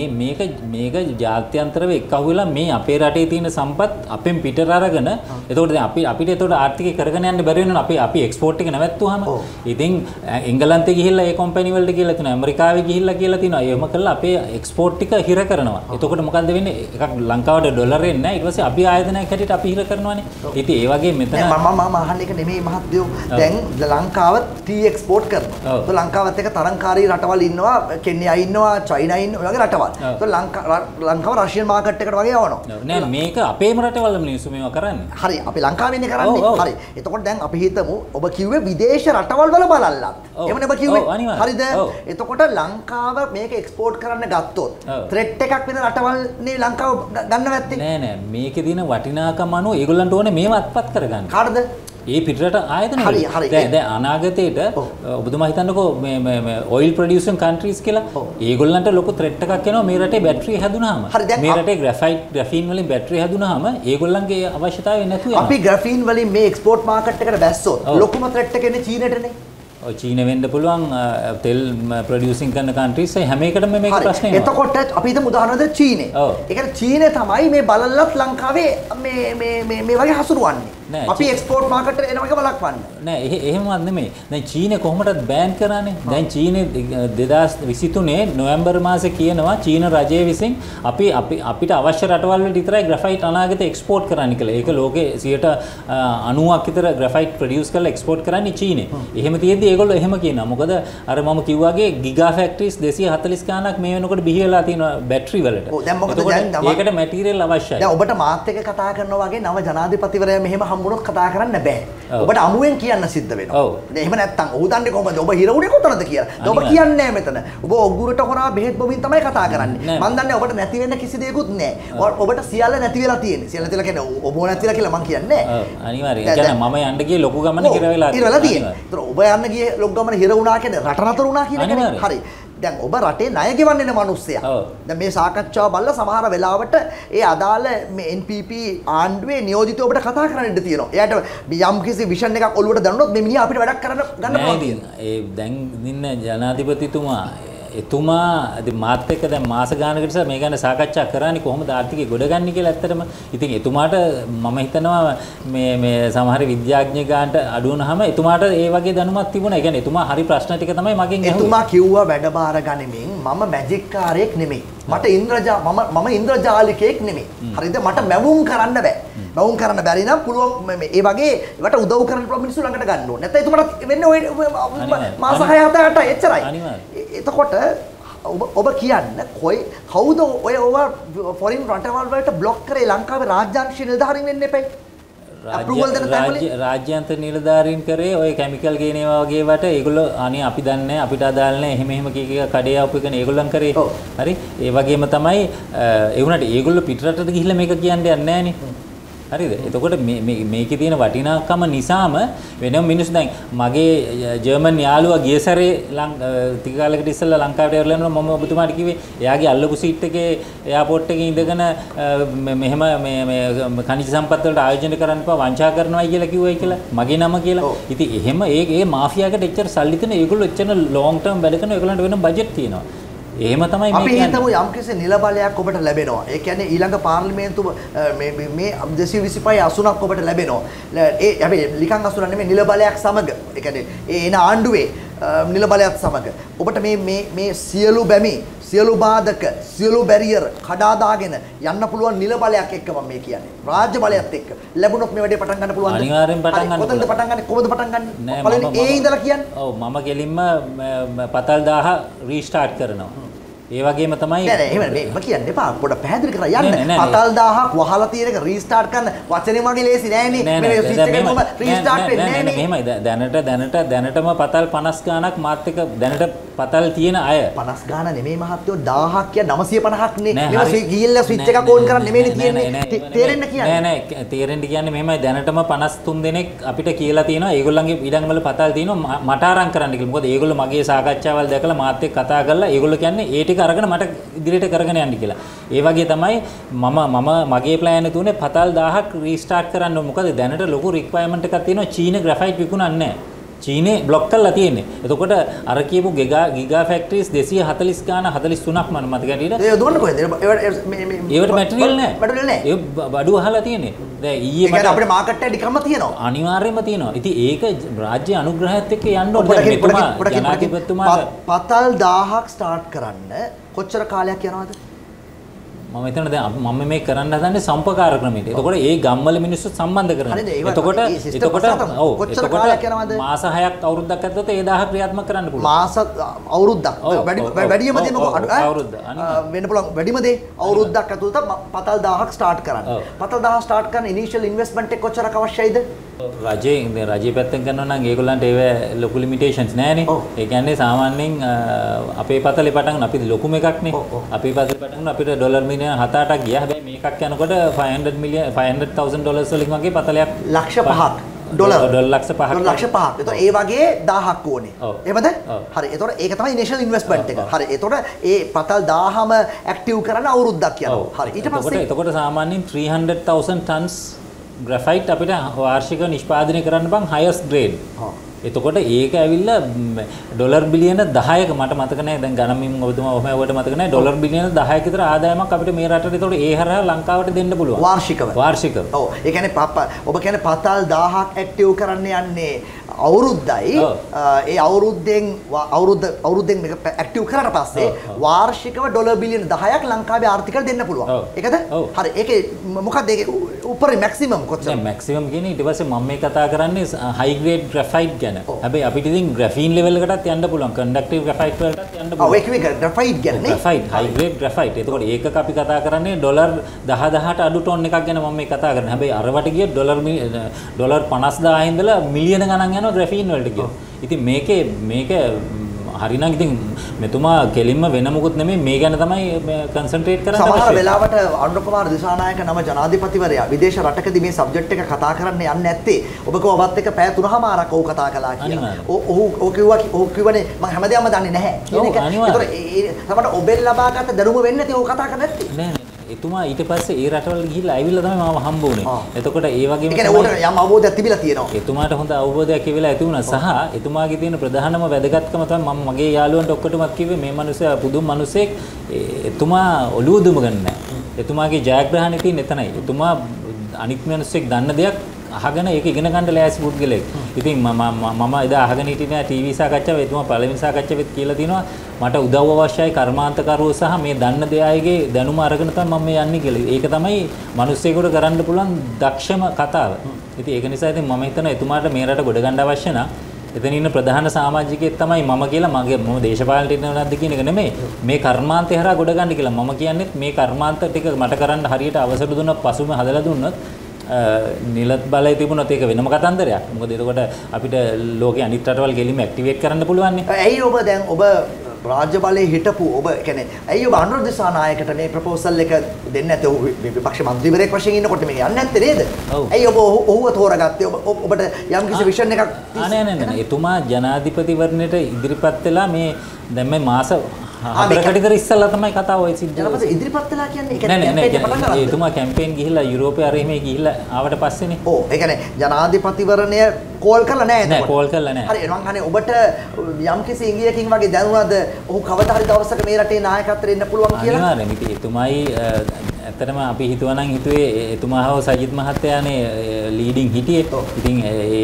මේක ජාත්‍යන්තරව එක්කහුවෙලා මේ අපේ රටේ තියෙන සම්පත් අපෙන් පිටර අරගෙන එතකොට දැන් අපිට එතකොට ආර්ථිකය කරගෙන යන්න බැරි වෙනවා. අපි එක්ස්පෝර්ට් එක නැවැත්තුවාම. ඉතින් එංගලන්තේ ගිහිල්ලා ඒ කම්පැනි වලට කියලා තියෙනවා. ඇමරිකාවේ ගිහිල්ලා කියලා තියෙනවා. එහෙම කළා අපේ එක්ස්පෝර්ට් ටික හිර කරනවා. එතකොට මොකද්ද වෙන්නේ? එකක් ලංකාවට ඩොලර් එන්නේ නැහැ. ඊට පස්සේ අපි ආයතනයක් හැටියට අපි හිර කරනවානේ. ඉතින් ඒ වගේ මෙතන මම අහන්න එක නෙමෙයි මහත්තයෝ. දැන් ලංකාව ටී එක්ස්පෝර්ට් කරනවා. તો ලංකාවත් එක තරංකාරී රටවල් ඉන්නවා. කෙන්යා ඉන්නවා, චයිනා ඉන්නවා. වගේ රටවල්. તો ලංකාව රෂියන් මාකට් එකට වගේ යවනවා. නෑ මේක අපේම රටවල මිනිස්සු මේවා කරන්නේ. හරි අපි ලංකාවේනේ කරන්නේ. හරි. එතකොට දැන් අපි හිතමු ඔබ කිව්වේ විදේශ රටවල් වල බලල්ලා. එහෙමනේ ඔබ කිව්වේ. හරිද? එතකොට ලංකාව මේක එක්ස්පෝර්ට් කරන්න ගත්තොත් ත්‍රෙට් එකක් වෙන රටවල් නේ ලංකාව ගන්න නැත්තේ. නෑ මේකේ තියෙන වටිනාකම අනුව ඒගොල්ලන්ට ඕනේ මේව අත්පත් කරගන්න. කාටද? ඒ පිටරට ආයතන වල. දැන් අනාගතේට ඔබතුමා හිතන්නකෝ මේ ඔයිල් ප්‍රොඩියුසින් කන්ට්‍රීස් කියලා. ඒගොල්ලන්ට ලොකු ත්‍රෙට් එකක් එනවා මේ රටේ බැටරි හැදුනහම. මේ රටේ ග්‍රැෆීන් වලින් බැටරි හැදුනහම ඒගොල්ලන්ගේ අවශ්‍යතාවය නැතුව යනවා. අපි ග්‍රැෆීන් වලින් මේ එක්ස්පෝර්ට් මාකට් එකට බැස්සොත් ලොකුම ත්‍රෙට් එක එන්නේ චීනෙටනේ. චීන වෙන්න පුළුවන් තෙල් ප්‍රොඩියුසින් කරන කන්ට්‍රීස් හැම එකටම මේක ප්‍රශ්නේ නෑ. එතකොට අපි හිතමු උදාහරණයක් චීනේ. ඒ කියන්නේ චීනේ තමයි මේ බලලත් ලංකාවේ මේ වගේ හසුරුවන්නේ. නෑ, අපි එක්ස්පෝර්ට් මාකට් එකට එනවා එක බලක්වන්න. නෑ එහෙමවත් නෙමෙයි. දැන් චීනේ කොහොමදත් බෑන් කරානේ. දැන් චීනේ 2023 නොවැම්බර් මාසේ කියනවා චීන රජය විසින් අපිට අවශ්‍ය රටවල් වලට විතරයි ග්‍රැෆයිට් අනාගතේ එක්ස්පෝර්ට් කරන්න කියලා. ඒක ලෝකේ 90ක් විතර ග්‍රැෆයිට් ප්‍රොඩියුස් කරලා එක්ස්පෝර්ට් කරන්නේ චීනේ. එහෙම තියෙද්දි ඒගොල්ලෝ එහෙම කියනවා. මොකද අර මම කිව්වාගේ ගිගා ෆැක්ටරිස් 240 ගාණක් මේ වෙනකොට බිහි වෙලා තියෙනවා බැටරි වලට. දැන් මොකද දැන් ඒකට මැටීරියල් අවශ්‍යයි. දැන් ඔබට මාත් එක්ක කතා කරනවා වගේ නව ජනාධිපතිවරයා මෙහෙම හම්බුනොත් කතා කරන්න බෑ. ඔබට අමුවෙන් කියන්න සිද්ධ වෙනවා. දැන් එහෙම නැත්තම් ඔහු දන්නේ කොහමද? ඔබ හිර උනේ කොතනද කියලා. දැන් ඔබ කියන්නේ නැහැ මෙතන. ඔබ ඔගුරට හොරා බෙහෙත් බොමින් තමයි කතා කරන්නේ. මම දන්නේ ඔබට නැති වෙන්න කිසි දෙයක්වත් නැහැ. ඔබට සියල්ල නැති වෙලා තියෙන්නේ. සියල්ල නැතිලා කියන්නේ ඔබ නැතිලා කියලා මම කියන්නේ නැහැ. ඔව් අනිවාර්යයෙන්. ඒ කියන්නේ මම යන්න ගියේ ලොකු ගමන හිර වෙලා තියෙනවා. ඒතර ඔබ යන්න ගියේ ලොකු ගමන හිර වුණා කියන්නේ රට නතර වුණා කියන එකනේ. හරි. දැන් ඔබ රටේ ණය ගෙවන්නේ න මිනිස්සයා. දැන් මේ සාකච්ඡාව බලලා සමහර වෙලාවට ඒ අදාළ මේ NPP ආණ්ඩුවේ නියෝජිතව ඔබට කතා කරන්න ඉඩ තියෙනවා. එයාට යම් කිසි විෂන් එකක් ඔළුවට දැනුනොත් මේ මිනිහා අපිට වැඩක් කරන්න ගන්න පුළුවන්. ඒ දැන් ඉන්න ජනාධිපතිතුමා එතුමා මාත් එක්ක දැන් මාස ගානකට ඉස්සර මේ ගැන සාකච්ඡා කරන්නේ කොහොමද ආර්ථිකය ගොඩගන්නේ කියලා ඇත්තටම. ඉතින් එතුමාට මම හිතනවා මේ සමහර විද්‍යාඥයන්ට අඩු වුණාම එතුමාට ඒ වගේ දැනුමක් තිබුණා. ඒ කියන්නේ එතුමා හරි ප්‍රශ්න ටික තමයි මගෙන් අහුවේ. එතුමා කිව්වා වැඩ බාර ගනිමින් මම මැජික් කාරයෙක් නෙමෙයි. මට මම ඉන්ද්‍රජාලිකයෙක් නෙමෙයි. හරිද? මට මැවුම් කරන්න බෑ. මැවුම් කරන්න බැරි නම් පුළුවන් ඒ වගේ ඒවට උදව් කරන්න පුළුවන් මිනිස්සු ළඟට ගන්න ඕනේ. නැත්නම් එතුමාට වෙන්නේ ඔය මාස 6-7 එච්චරයි. එතකොට ඔබ කියන්න කවුද ඔය ෆොරින් රටවල් වලට බ්ලොක් කරේ ලංකාවේ රාජ්‍යාංශීය නිලධාරීන් වෙන්න එපයි. රාජ්‍යාන්තර නිලධාරීන් කරේ ඔය කැමිකල් ගේන ඒවා වගේ වට ඒගොල්ලෝ අනේ අපි දන්නේ නැහැ අපිට අදාළ නැහැ එහෙම කීක කඩේ ආපු එකනේ ඒගොල්ලන් කරේ. හරි ඒ වගේම තමයි ඒ වුණාට ඒගොල්ලෝ පිටරටට ගිහිල්ලා මේක කියන්න යන්නේ නැහනේ. හරිද? එතකොට මේකේ තියෙන වටිනාකම නිසාම වෙනම මිනිස්සු දැන් මගේ ජර්මන් යාළුවා ගිය සැරේ ටික කාලයකට ඉස්සෙල්ලා ලංකාවට ඇවිල්ලා යනවා මම ඔබතුමාට කිව්වේ එයාගේ අල්ලපු සීට් එකේ එයාපෝට් එකේ ඉඳගෙන මෙහෙම මේ khනිජ සම්පත් වලට ආයෝජනය කරන්න එපා වංචා කරනවායි කියලා කිව්වයි කියලා මගේ නම කියලා. ඉතින් එහෙම ඒ මාෆියාකට එච්චර සල්ලි තියෙන ඒගොල්ලෝ එච්චර ලොන්ග් ටර්ම් වැඩ කරන ඒගොල්ලන්ට වෙන බජට් තියෙනවා. එහෙම තමයි මේ අපි හිතමු යම්කිසි නිල බලයක් ඔබට ලැබෙනවා. ඒ කියන්නේ ඊළඟ පාර්ලිමේන්තුව මේ 225 80ක් ඔබට ලැබෙනවා. ඒ හැබැයි ලිකන් 80 නෙමෙයි නිල බලයක් සමග. ඒ කියන්නේ ඒ එන ආණ්ඩුවේ නිල බලයත් සමග ඔබට මේ සියලු බැමි සියලු බාධක සියලු බැරියර් කඩා දාගෙන යන්න පුළුවන් නිල බලයක් එක්ක මම මේ කියන්නේ. රාජ්‍ය බලයත් එක්ක ලැබුණොත් මේ වැඩේ පටන් ගන්න පුළුවන්ද? අනිවාර්යෙන් පටන් ගන්න. කොතනද පටන් ගන්නේ? කොහොමද පටන් ගන්නේ? පළවෙනි ඒ ඉඳලා කියන්නේ. ඔව් මම ගෙලින්ම පතල් 1000 රීස්ටාර්ට් කරනවා. ඒ වගේම තමයි නෑ එහෙම මේක කියන්න එපා පොඩ පැහැදිලි කරලා යන්න. පතල් 1000ක් වහලා තියෙන එක රීස්ටාර්ට් කරන්න වචනේ මගේ ලේසි නෑනේ. මේ ස්විච් එක කොහොම රීස්ටාර්ට් වෙන්නේ නෑනේ. මෙහෙමයි දැනටම පතල් 50 ගාණක් මාත් එක දැනට පතල් තියෙන අය 50 ගාණ නෙමෙයි මහත්තයෝ 1000ක් කිය 950ක් නේ. මේවා ගිහිල්ලා ස්විච් එකක් ඕන් කරන්න නෙමෙයි තියෙන්නේ. තේරෙන්න කියන්නේ. නෑ තේරෙන්න කියන්නේ මෙහෙමයි දැනටම 53 දෙනෙක් අපිට කියලා තියෙනවා ඒගොල්ලන්ගේ ඉඩම් වල පතල් තියෙනවා මට අරන් කරන්න කියලා. මොකද ඒගොල්ලෝ මගේ සාකච්ඡාවල් දැකලා මාත් එක්ක කතා කරලා ඒගොල්ලෝ කියන්නේ ඒ ටික අරගෙන මට ඉදිරියට කරගෙන යන්න කියලා. ඒ වගේ තමයි මගේ ප්ලෑන් එක තුනේ පතල් 1000ක් රීස්ටාර්ට් කරන්න ඕන. මොකද දැනට ලොකු රික්වයර්මන්ට් එකක් තියෙනවා චීන ග්‍රැෆයිට් විකුණන්නේ නැහැ. චීනේ බ්ලොක් කරලා තියෙන්නේ. එතකොට අර කියපු ගිගා ෆැක්ටරිස් 240 ගාන 43ක් මම මතක හිටියට. ඒ දුන්න කොහෙද? ඒවට මැටීරියල් නැහැ. මැටීරියල් නැහැ. ඒ බඩු අහලා තියෙන්නේ. දැන් ඊයේ මට අපේ මාකට් එකේ ඩිකම්ම තියෙනවා. අනිවාර්යයෙන්ම තියෙනවා. ඉතින් ඒක රාජ්‍ය අනුග්‍රහයත් එක්ක යන්න ඕනේ. ජනාධිපතිතුමා පතල් 1000ක් ස්ටාර්ට් කරන්න කොච්චර කාලයක් යනවද? මම හිතන්නේ දැන් මම මේ කරන්න හදන්නේ සම්පකාර ක්‍රමයට. එතකොට ඒ ගම්වල මිනිස්සු සම්බන්ධ කරගන්න. එතකොට මාස 6ක් අවුරුද්දක් ඇද්දොත් ඒ 1000 ක්‍රියාත්මක කරන්න පුළුවන්. මාස අවුරුද්දක් වැඩිම දේ මොකද? අවුරුද්ද. වෙන්න පුළුවන් වැඩිම දේ අවුරුද්දක් ඇතුළත පතල් 1000ක් ස්ටාර්ට් කරන්න. පතල් 1000 ස්ටාර්ට් කරන ඉනිෂියල් ඉන්වෙස්ට්මන්ට් එක කොච්චරක් අවශ්‍යයිද? රජයේ පැත්තෙන් කරනවා නම් ඒගොල්ලන්ට ඒව ලොකු ලිමිටේෂන්ස් නැහැනේ. ඒ කියන්නේ සාමාන්‍යයෙන් අපේ පතලේ පටන් අපි ලොකුම එකක් නේ. අපේ පතලේ පටන් අපිට ඩොලර් මිලියන 7-8ක් ගියා. හැබැයි මේකක් යනකොට $500,000 වලින් වගේ පතලයක් ලක්ෂ 5ක් ඩොලර් ලක්ෂ 5ක්. එතකොට ඒ වගේ 1000ක් ඕනේ. එහෙමද? හරි. එතකොට ඒක තමයි ඉනිෂියල් ඉන්වෙස්ට්මන්ට් එක. හරි. එතකොට ඒ පතල් 1000ම ඇක්ටිව් කරන්න අවුරුද්දක් යනවා. හරි. ඊට පස්සේ එතකොට සාමාන්‍යයෙන් 300,000 tons ග්‍රැෆයිට් අපිට වාර්ෂික නිෂ්පාදනය කරන්න බං highest grade. එතකොට ඒක ඇවිල්ලා ඩොලර් බිලියන 10ක මට මතක නැහැ දැන් ගණන් ඔබතුමා ඔහම ඔබට මතක නැහැ ඩොලර් බිලියන 10ක විතර ආදායමක් අපිට මේ රටට එතකොට ඒ හරහා ලංකාවට දෙන්න පුළුවන් වාර්ෂිකව. ඔව් ඒ කියන්නේ ඔබ කියන්නේ පතල් 1000ක් ඇක්ටිව් කරන්න යන්නේ අවුරුද්දයි ඒ අවුරුද්දෙන් මේක ඇක්ටිව් කරාට පස්සේ වාර්ෂිකව ඩොලර් බිලියන 10ක් ලංකාවේ ආර්ථිකයට දෙන්න පුළුවන්. ඒකද? හරි. ඒකේ මොකක්ද ඒකේ උපරිම මැක්සිමම් කොච්චර? දැන් මැක්සිමම් කියන්නේ ඊට පස්සේ මම මේ කතා කරන්නේ හයි ග්‍රේඩ් ග්‍රැෆයිට් ගැන. හැබැයි අපිට ඉතින් ග්‍රැෆීන් ලෙවල් එකටත් යන්න පුළුවන්. කන්ඩක්ටිව් ග්‍රැෆයිට් වලටත් යන්න පුළුවන්. ඔව් ඒක මේ ග්‍රැෆයිට් ගැන නේ. Graphite high grade graphite. ඒකෝට ඒකක අපි කතා කරන්නේ ඩොලර් 10000ට අඩු ටොන් එකක් ගැන මම මේ කතා කරන්නේ. හැබැයි අරවට ගිය ඩොලර් 50000 ඉඳලා මිලියන ගණන් යනවා ග්‍රැෆීන් වලට ගියා. ඉතින් මේක හරිනම් ඉතින් මෙතුමා කෙලින්ම වෙන මොකුත් නෙමෙයි මේ ගැන තමයි කන්සන්ට්‍රේට් කරන්න අවශ්‍ය. සමහර වෙලාවට අනුර කුමාර දිසානායක නම ජනාධිපතිවරයා විදේශ රටකදී මේ සබ්ජෙක්ට් එක කතා කරන්න යන්නේ නැත්තේ ඔබ කවවත් එක පැය 3මාරක් ඔහු කතා කළා කියලා. ඔහු කිව්වනේ මම හැමදේම දන්නේ නැහැ කියන එක. ඒතර ඒ තමයි ඔබෙන් ලබාගත් දැනුම වෙන්නේ නැති ඔහු කතා කරන්නේ නැත්තේ. නෑ එතුමා ඊට පස්සේ ඒ රටවල ගිහිල්ලා ආවිල්ලා තමයි මාව හම්බ වුනේ. එතකොට ඒ වගේම ඒ කියන්නේ ඕකට යම් අවබෝධයක් තිබිලා තියෙනවා. එතුමාට හොඳ අවබෝධයක් තිබිලා ඇති වුණා සහ එතුමාගේ තියෙන ප්‍රධානම වැදගත්කම තමයි මම මගේ යාළුවන්ට ඔක්කොටමත් කිව්වේ මේ මිනිස්සයා පුදුම මිනිසෙක්. එතුමා ඔළුව දුම ගන්න නැහැ. එතුමාගේ ජයග්‍රහණය තියෙන එතනයි. එතුමා අනිත් මිනිස්සෙක් දන්න දෙයක් අහගෙන ඒක ඉගෙන ගන්න ලෑස්ති පුද්ගලෙක්. ඉතින් මම එදා අහගෙන හිටියේ ටීවී සාකච්ඡාව එතුමා පළවෙනි සාකච්ඡාවෙත් කියලා දිනවා මට උදව් අවශ්‍යයි කර්මාන්තකරුවෝ සහ මේ දන්න දෙයයිගේ දැනුම අරගෙන තමයි මම මේ යන්නේ කියලා. ඒක තමයි මිනිස්සෙකුට කරන්න පුළුවන් දක්ෂම කතාව. ඉතින් ඒක නිසා ඉතින් මම හිතනවා එතුමාට මේ රට ගොඩ ගන්න අවශ්‍ය නම් එතන ඉන්න ප්‍රධාන සමාජිකයෙක් තමයි මම කියලා මම දේශපාලනට ඉන්නව නැද්ද කියන එක නෙමෙයි මේ කර්මාන්තය හරහා ගොඩ ගන්න කියලා මම කියන්නේ මේ කර්මාන්ත ටික මට කරන්න හරියට අවසර දුන්නොත් පසුම හදලා දුන්නොත් නිලත් බලය තිබුණොත් ඒක වෙනම කතන්දරයක්. මොකද එතකොට අපිට ලෝකේ අනිත් රටවල් ගෙලින්ම ඇක්ටිවේට් කරන්න පුළුවන් නේ. ඇයි ඔබ දැන් ඔබ රාජ්‍ය බලයේ හිටපු ඔබ කියන්නේ ඇයි ඔබ අනුර දිසානායකට මේ ප්‍රොපෝසල් එක දෙන්නේ නැත්තේ විපක්ෂ මන්ත්‍රීවරයෙක් වශයෙන් ඉන්නකොට මේක යන්නේ නැත්තේ නේද? ඇයි ඔබ ඔහුව තෝරගත්තේ? ඔබට යම්කිසි විෂන් එකක් නෑ එතුමා ජනාධිපතිවරණයට ඉදිරිපත් වෙලා මේ දැන් මේ මාස 4කට විතර ඉස්සෙල්ලා තමයි කතාව ඔය සිද්ධ වෙන්නේ. ඊට පස්සේ ඉදිරිපත් වෙලා කියන්නේ ඒ කියන්නේ එතුමා කැම්පේන් ගිහිල්ලා යුරෝපේ අරෙහිම ගිහිල්ලා ආවට පස්සේනේ. ඔව් ඒ කියන්නේ ජනාධිපතිවරණය කෝල් කරලා නැහැ නෑ කෝල් කරලා නෑ. හරි මං අහන්නේ ඔබට යම්කිසි ඉංග්‍රීසියකින් වගේ දැනුණාද ඔහු කවදා හරි දවසක මේ රටේ නායකත්වයට එන්න පුළුවන් කියලා? අනිවාර්යයෙන්. ඉතින් එතුමයි ඇත්තටම අපි හිතුවා නම් හිතුවේ එතුමා හව සජිත් මහත්තයානේ ලීඩින් හිටියේ. ඉතින්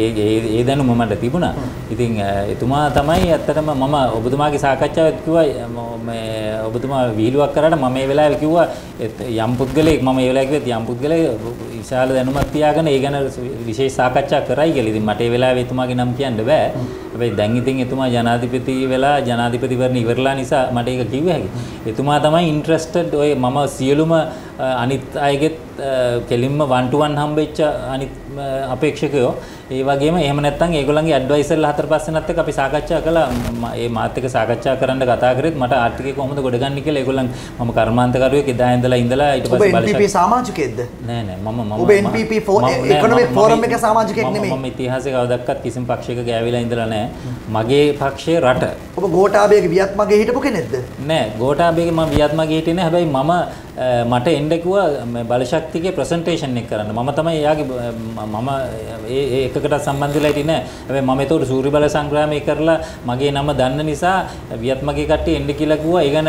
ඒ දැනුම මට තිබුණා. ඉතින් එතුමා තමයි ඇත්තටම මම ඔබතුමාගේ සාකච්ඡාවත් කිව්වා මේ ඔබතුමා විහිළුවක් කරාට මම මේ වෙලාවේ කිව්වා යම් පුද්ගලයෙක් මම මේ වෙලාවේ කිව්වා යම් පුද්ගලයෙක් විශාල දැනුමක් තියාගෙන ඒ ගැන විශේෂ සාකච්ඡා කරයි කියලා. ඉතින් මට ඒ වෙලාවේ එතුමාගේ නම කියන්න බෑ. හැබැයි දැන් ඉතින් එතුමා ජනාධිපති වෙලා ජනාධිපතිවරණ ඉවරලා නිසා මට ඒක කිව්ව හැකි. එතුමා තමයි ඉන්ට්‍රස්ටඩ් ඔය මම සියලුම අනිත් අයගෙත් කෙලින්ම 1-to-1 හම්බෙච්ච අනිත් අපේක්ෂකයෝ ඒ වගේම එහෙම නැත්නම් ඒගොල්ලන්ගේ ඇඩ්වයිසර්ලා 4-5 එක්ක අපි සාකච්ඡා කළා. ඒ මාත් එක්ක සාකච්ඡා කරන්න කතා කරෙත් මට ආර්ථිකය කොහොමද ගොඩගන්නේ කියලා ඒගොල්ලන් මම කර්මාන්තකරුවෙක් එදා ඉඳලා ඊට පස්සේ ඔබ NPP සමාජිකයෙක්ද? නෑ මම ඔබ NPP ඉකොනොමික් ෆෝරම් එක සමාජිකයෙක් නෙමෙයි. මම ඉතිහාසයේ කවදාවත් කිසිම පක්ෂයක ගෑවිලා ඉඳලා නෑ. මගේ පක්ෂයේ රට. ඔබ ගෝඨාභයගේ වියත් මගේ හිටපු කෙනෙක්ද? නෑ ගෝඨාභයගේ මම වියත් මගේ හිටියේ නෑ. හැබැයි මම මට එන්න කිව්වා බලශක්තියේ ප්‍රසන්ටේෂන් එක කරන්න. මම තමයි එයාගේ මම ඒ එකකට සම්බන්ධ වෙලා හිටියේ නෑ. හැබැයි මම ඒතකොට සූර්ය බල සංග්‍රාමය කරලා මගේ නම දන්න නිසා වියත් මගේ කට්ටිය එන්න කියලා කිව්වා. ඒ ගැන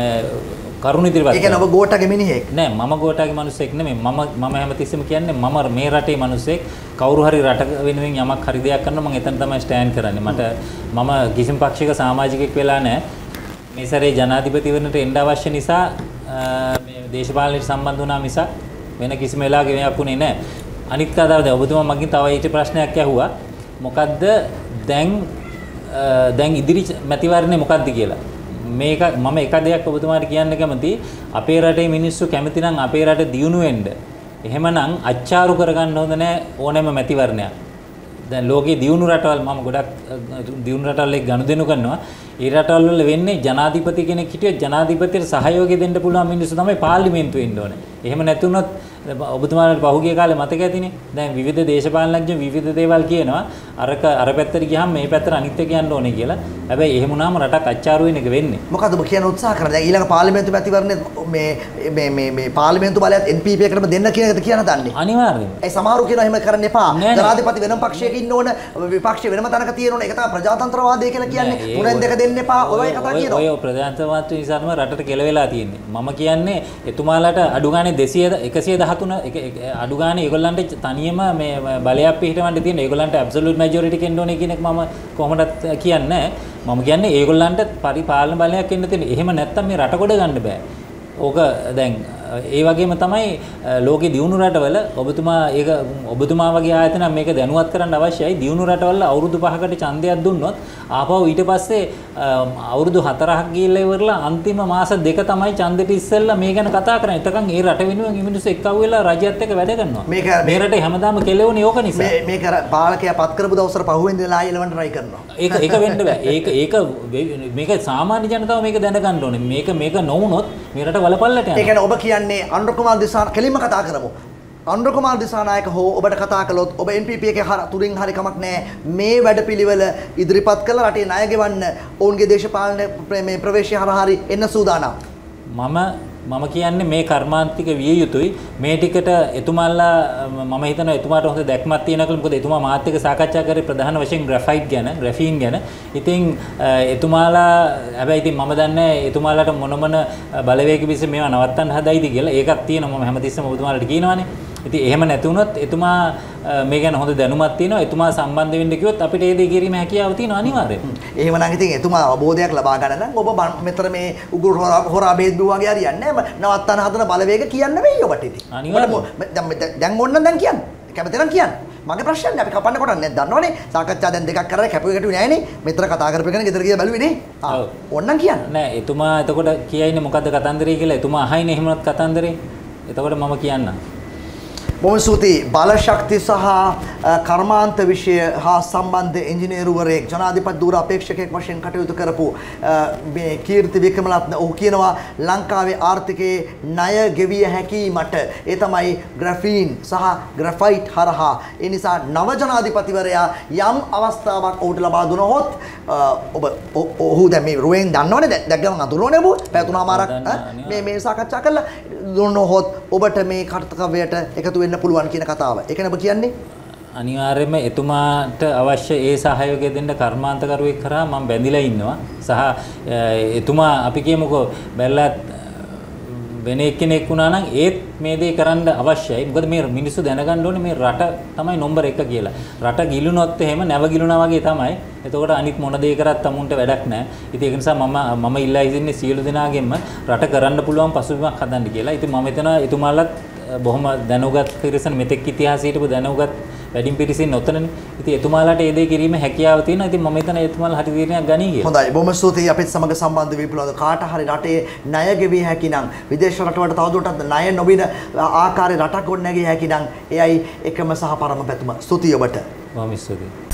කරුණ ඉදිරිපත්. ඒ කියන්නේ ඔබ ගෝඨාගේ මිනිහෙක්. නෑ මම ගෝඨාගේ මිනිහෙක් නෙමෙයි. මම හැමතිස්සෙම කියන්නේ මම මේ රටේ මිනිහෙක්. කවුරු හරි රට වෙනුවෙන් යමක් හරි දෙයක් කරනවා මම එතන තමයි ස්ටෑන්ඩ් කරන්නේ. මම කිසිම පක්ෂයක සමාජිකයෙක් වෙලා නෑ. මේ සැරේ ජනාධිපතිවරණයට එන්න අවශ්‍ය නිසා මේ දේශපාලනයට සම්බන්ධ වුණා මිසක් වෙන කිසිම වෙලාවක මේයක් උනේ නැහැ. අනිත් කතාව දැන් ඔබතුමා මගෙන් තව ඊට ප්‍රශ්නයක් ඇහුවා. මොකද්ද දැන් ඉදිරි මැතිවරණය මොකද්ද කියලා. මේක මම එක දෙයක් ඔබතුමාට කියන්න කැමතියි. අපේ රටේ මිනිස්සු කැමති නම් අපේ රට දියුණු වෙන්න. එහෙමනම් අච්චාරු කරගන්න හොඳ නැහැ ඕනෑම මැතිවරණයක්. දැන් ලෝකේ දියුණු රටවල් මම ගොඩක් දියුණු රටවල් එක්ක ගනුදෙනු කරනවා. ඒ රටවල් වල වෙන්නේ ජනාධිපති කෙනෙක් හිටියොත් ජනාධිපතිට සහයෝගය දෙන්න පුළුවන් මිනිස්සු තමයි පාර්ලිමේන්තුවේ ඉන්න ඕනේ. එහෙම නැතුනොත් ඔබතුමාලට පහුගිය කාලේ මතක ඇතිනේ. දැන් විවිධ දේශපාලනඥයෝ විවිධ දේවල් කියනවා. අර පැත්තට ගියාම මේ පැත්තට අනිත් එක යන්න ඕනේ කියලා. හැබැයි එහෙම වුණාම රටක් අච්චාරු වෙන එක වෙන්නේ. මොකද ඔබ කියන උත්සාහ කරන්නේ? දැන් ඊළඟ පාර්ලිමේන්තු මැතිවරණේ මේ පාර්ලිමේන්තු බලයත් NPP එකටම දෙන්න කියන එකද කියන දන්නේ? අනිවාර්යයෙන්ම. ඒ සමහරු කියනවා එහෙම කරන්න එපා. ජනාධිපති වෙනම පක්ෂයක ඉන්න ඕන, විපක්ෂ වෙනම තැනක තියෙන ඕන. ඒක තමයි ප්‍රජාතන්ත්‍රවාදය කියලා කියන්නේ. තුනෙන් දෙක දෙන්න එපා. ඔය කතා කියනවා. ඔය ප්‍රජාතන්ත්‍රවාදය නිසාම රටට කෙලවෙලා තියෙන්නේ. මම කියන්නේ එතුමාලට අඩු ගානේ 113 අඩු ගානේ ඒගොල්ලන්ට තනියම මේ බලයක් පිටවන්න තියෙන. ඒගොල්ලන්ට ඇබ්සලියුට් මැජොරිටි කෙන්න ඕනේ කියන එක මම කොහොමදත් කියන්නේ. මම කියන්නේ ඒගොල්ලන්ට පරිපාලන බලයක් එන්න තියෙන. එහෙම නැත්තම් මේ රට කොට ගන්න බෑ. ඕක දැන් ඒ වගේම තමයි ලෝකේ දියුණු රටවල ඔබතුමා වගේ ආයතන මේක දැනුවත් කරන්න අවශ්‍යයි. දියුණු රටවල අවුරුදු 5කට ඡන්දයක් දුන්නොත් ආපහු ඊට පස්සේ අවුරුදු 4ක් ගිහිල්ලා ඉවරලා අන්තිම මාස 2 තමයි ඡන්දෙට ඉස්සෙල්ලා මේ ගැන කතා කරන්නේ. එතකන් ඒ රට වෙනුවෙන් මිනිස්සු එක්කව වෙලා රජයත් එක්ක වැඩ කරනවා. මේ රටේ හැමදාම කෙලෙවුනේ ඕක නිසා. මේක පාලකයා පත් කරපු දවසට පහුවෙන්ද ලා එලවන්න try කරනවා. ඒක වෙන්න බෑ. මේක සාමාන්‍ය ජනතාව මේක දැනගන්න ඕනේ. මේක නොවුනොත් මේ රට වලපල්ලට යනවා. ඒ කියන්නේ ඔබ කියන්නේ අනුර කුමාර දිසානායක කෙලින්ම කතා කරමු. අනුර කුමාර දිසානායක හෝ ඔබට කතා කළොත් ඔබ NPP එකේ තුරින් හරි කමක් නැහැ. මේ වැඩපිළිවෙල ඉදිරිපත් කළ රටේ ණය ගෙවන්න ඔවුන්ගේ දේශපාලන මේ ප්‍රවේශය හරහා හරි එන්න සූදානම්. මම කියන්නේ මේ කර්මාන්තික විය යුතුයි. මේ ටිකට එතුමාලා මම හිතනවා එතුමාට හොඳ දැක්මක් තියෙනවා කියලා. මොකද එතුමා මාත් එක්ක සාකච්ඡා කරේ ප්‍රධාන වශයෙන් ග්‍රැෆීන් ගැන. ඉතින් එතුමාලා හැබැයි ඉතින් මම දන්නේ එතුමාලාට මොන බලවේග විස මේවා නවත්තන්න හදයිද කියලා. ඒකක් තියෙනවා මම හැමතිස්සෙම ඔබතුමාලට කියනවානේ. ඉතින් එහෙම නැති වුණොත් එතුමා මේ ගැන හොඳ දැනුමක් තියෙනවා. එතුමා සම්බන්ධ වෙන්න කිව්වොත් අපිට ඒ දේ කිරීමේ හැකියාව තියෙනවා අනිවාර්යයෙන්. එහෙමනම් ඉතින් එතුමා අවබෝධයක් ලබා ගන්න නම් ඔබ මෙතන මේ උගුරු හොරා බේත් බිව්වා වගේ හරියන්නේ නැහැ. නවත්තන හදන බලවේග කියන්න වෙයි ඔබට ඉතින්. අනිවාර්යයෙන්. දැන් ඕන්න දැන් කියන්න. කැමති නම් කියන්න. මගේ ප්‍රශ්නේ අපි කපන්න කොට නැද්ද දන්නවනේ. සාකච්ඡා දැන් දෙකක් කරලා කැපුවේ නැහැනේ. මෙතන කතා කරපේකනේ ගෙදර ගිහලා බැලුවේ නේ. ඕන්නම් කියන්න. නෑ එතුමා එතකොට කියයිනේ මොකද්ද කතන්දරේ කියලා. එතුමා අහයිනේ එහෙමවත් කතන්දරේ. එතකොට මම කියන්නම්. බොහොම ස්තුතියි. බලශක්ති සහ කර්මාන්ත විෂය හා සම්බන්ධ ඉංජිනේරුවරයෙක් ජනාධිපති ධූර අපේක්ෂකයෙක් වශයෙන් කටයුතු කරපු මේ කීර්ති වික්‍රමරත්න ඔහු කියනවා ලංකාවේ ආර්ථිකයේ ණය ගෙවිය හැකි මට ඒ තමයි ග්‍රැෆීන් සහ ග්‍රැෆයිට් හරහා. ඒ නිසා නව ජනාධිපතිවරයා යම් අවස්ථාවක් ඔහුට ලබා දුනහොත් ඔහු දැන් මේ රුවෙන් දන්නවනේ දැන් ගමන් අඳුරෝනේ ඔබ පැතුනාමාරක් මේ සාකච්ඡා කළා දුන්නහොත් ඔබට මේ කර්තව්‍යයට එකතු වෙන්න පුළුවන් කියන කතාව. ඒකනේ ඔබ කියන්නේ? අනිවාර්යයෙන්ම එතුමාට අවශ්‍ය ඒ සහයෝගය දෙන්න කර්මාන්තකරුවෙක් කරා මම බැඳිලා ඉන්නවා. සහ එතුමා අපි කියමුකෝ බැලලා වෙන එක්කෙනෙක් වුණා නම් ඒත් මේ දේ කරන්න අවශ්‍යයි. මොකද මේ මිනිස්සු දැනගන්න ඕනේ මේ රට තමයි නම්බර් 1 කියලා. රට ගිලුනොත් එහෙම නැව ගිලුනා වගේ තමයි. එතකොට අනිත් මොන දේ කරත් තමුන්ට වැඩක් නැහැ. ඉතින් ඒක නිසා මම ඉල්ලා ඉන්නේ සියලු දෙනාගෙන්ම රට කරන්න පුළුවන් පසුබිමක් හදන්න කියලා. ඉතින් මම හිතනවා එතුමාලත් බොහොම දැනුගත් පිරිසන මෙතෙක් ඉතිහාසයට දැනුගත් වැඩිම පිරිසින් ඔතනනේ. ඉතින් එතුමාලාට ඒ දේ කිරීමේ හැකියාව තියෙනවා. ඉතින් මම හිතනවා එතුමාලා හරි තීරණයක් ගනී කියලා. හොඳයි. බොහොම ස්තුතියි අපිත් සමග සම්බන්ධ වී පුළුවන්. කාට හරි රටේ ණය ගෙවිය හැකි නම් විදේශ රටවලට තවදුරටත් ණය නොබින ආකාරයේ රටක් ගොඩනැගිය හැකි නම් එයයි එකම සහ පරම පැතුම. ස්තුතියි ඔබට. බොහොම ස්තුතියි.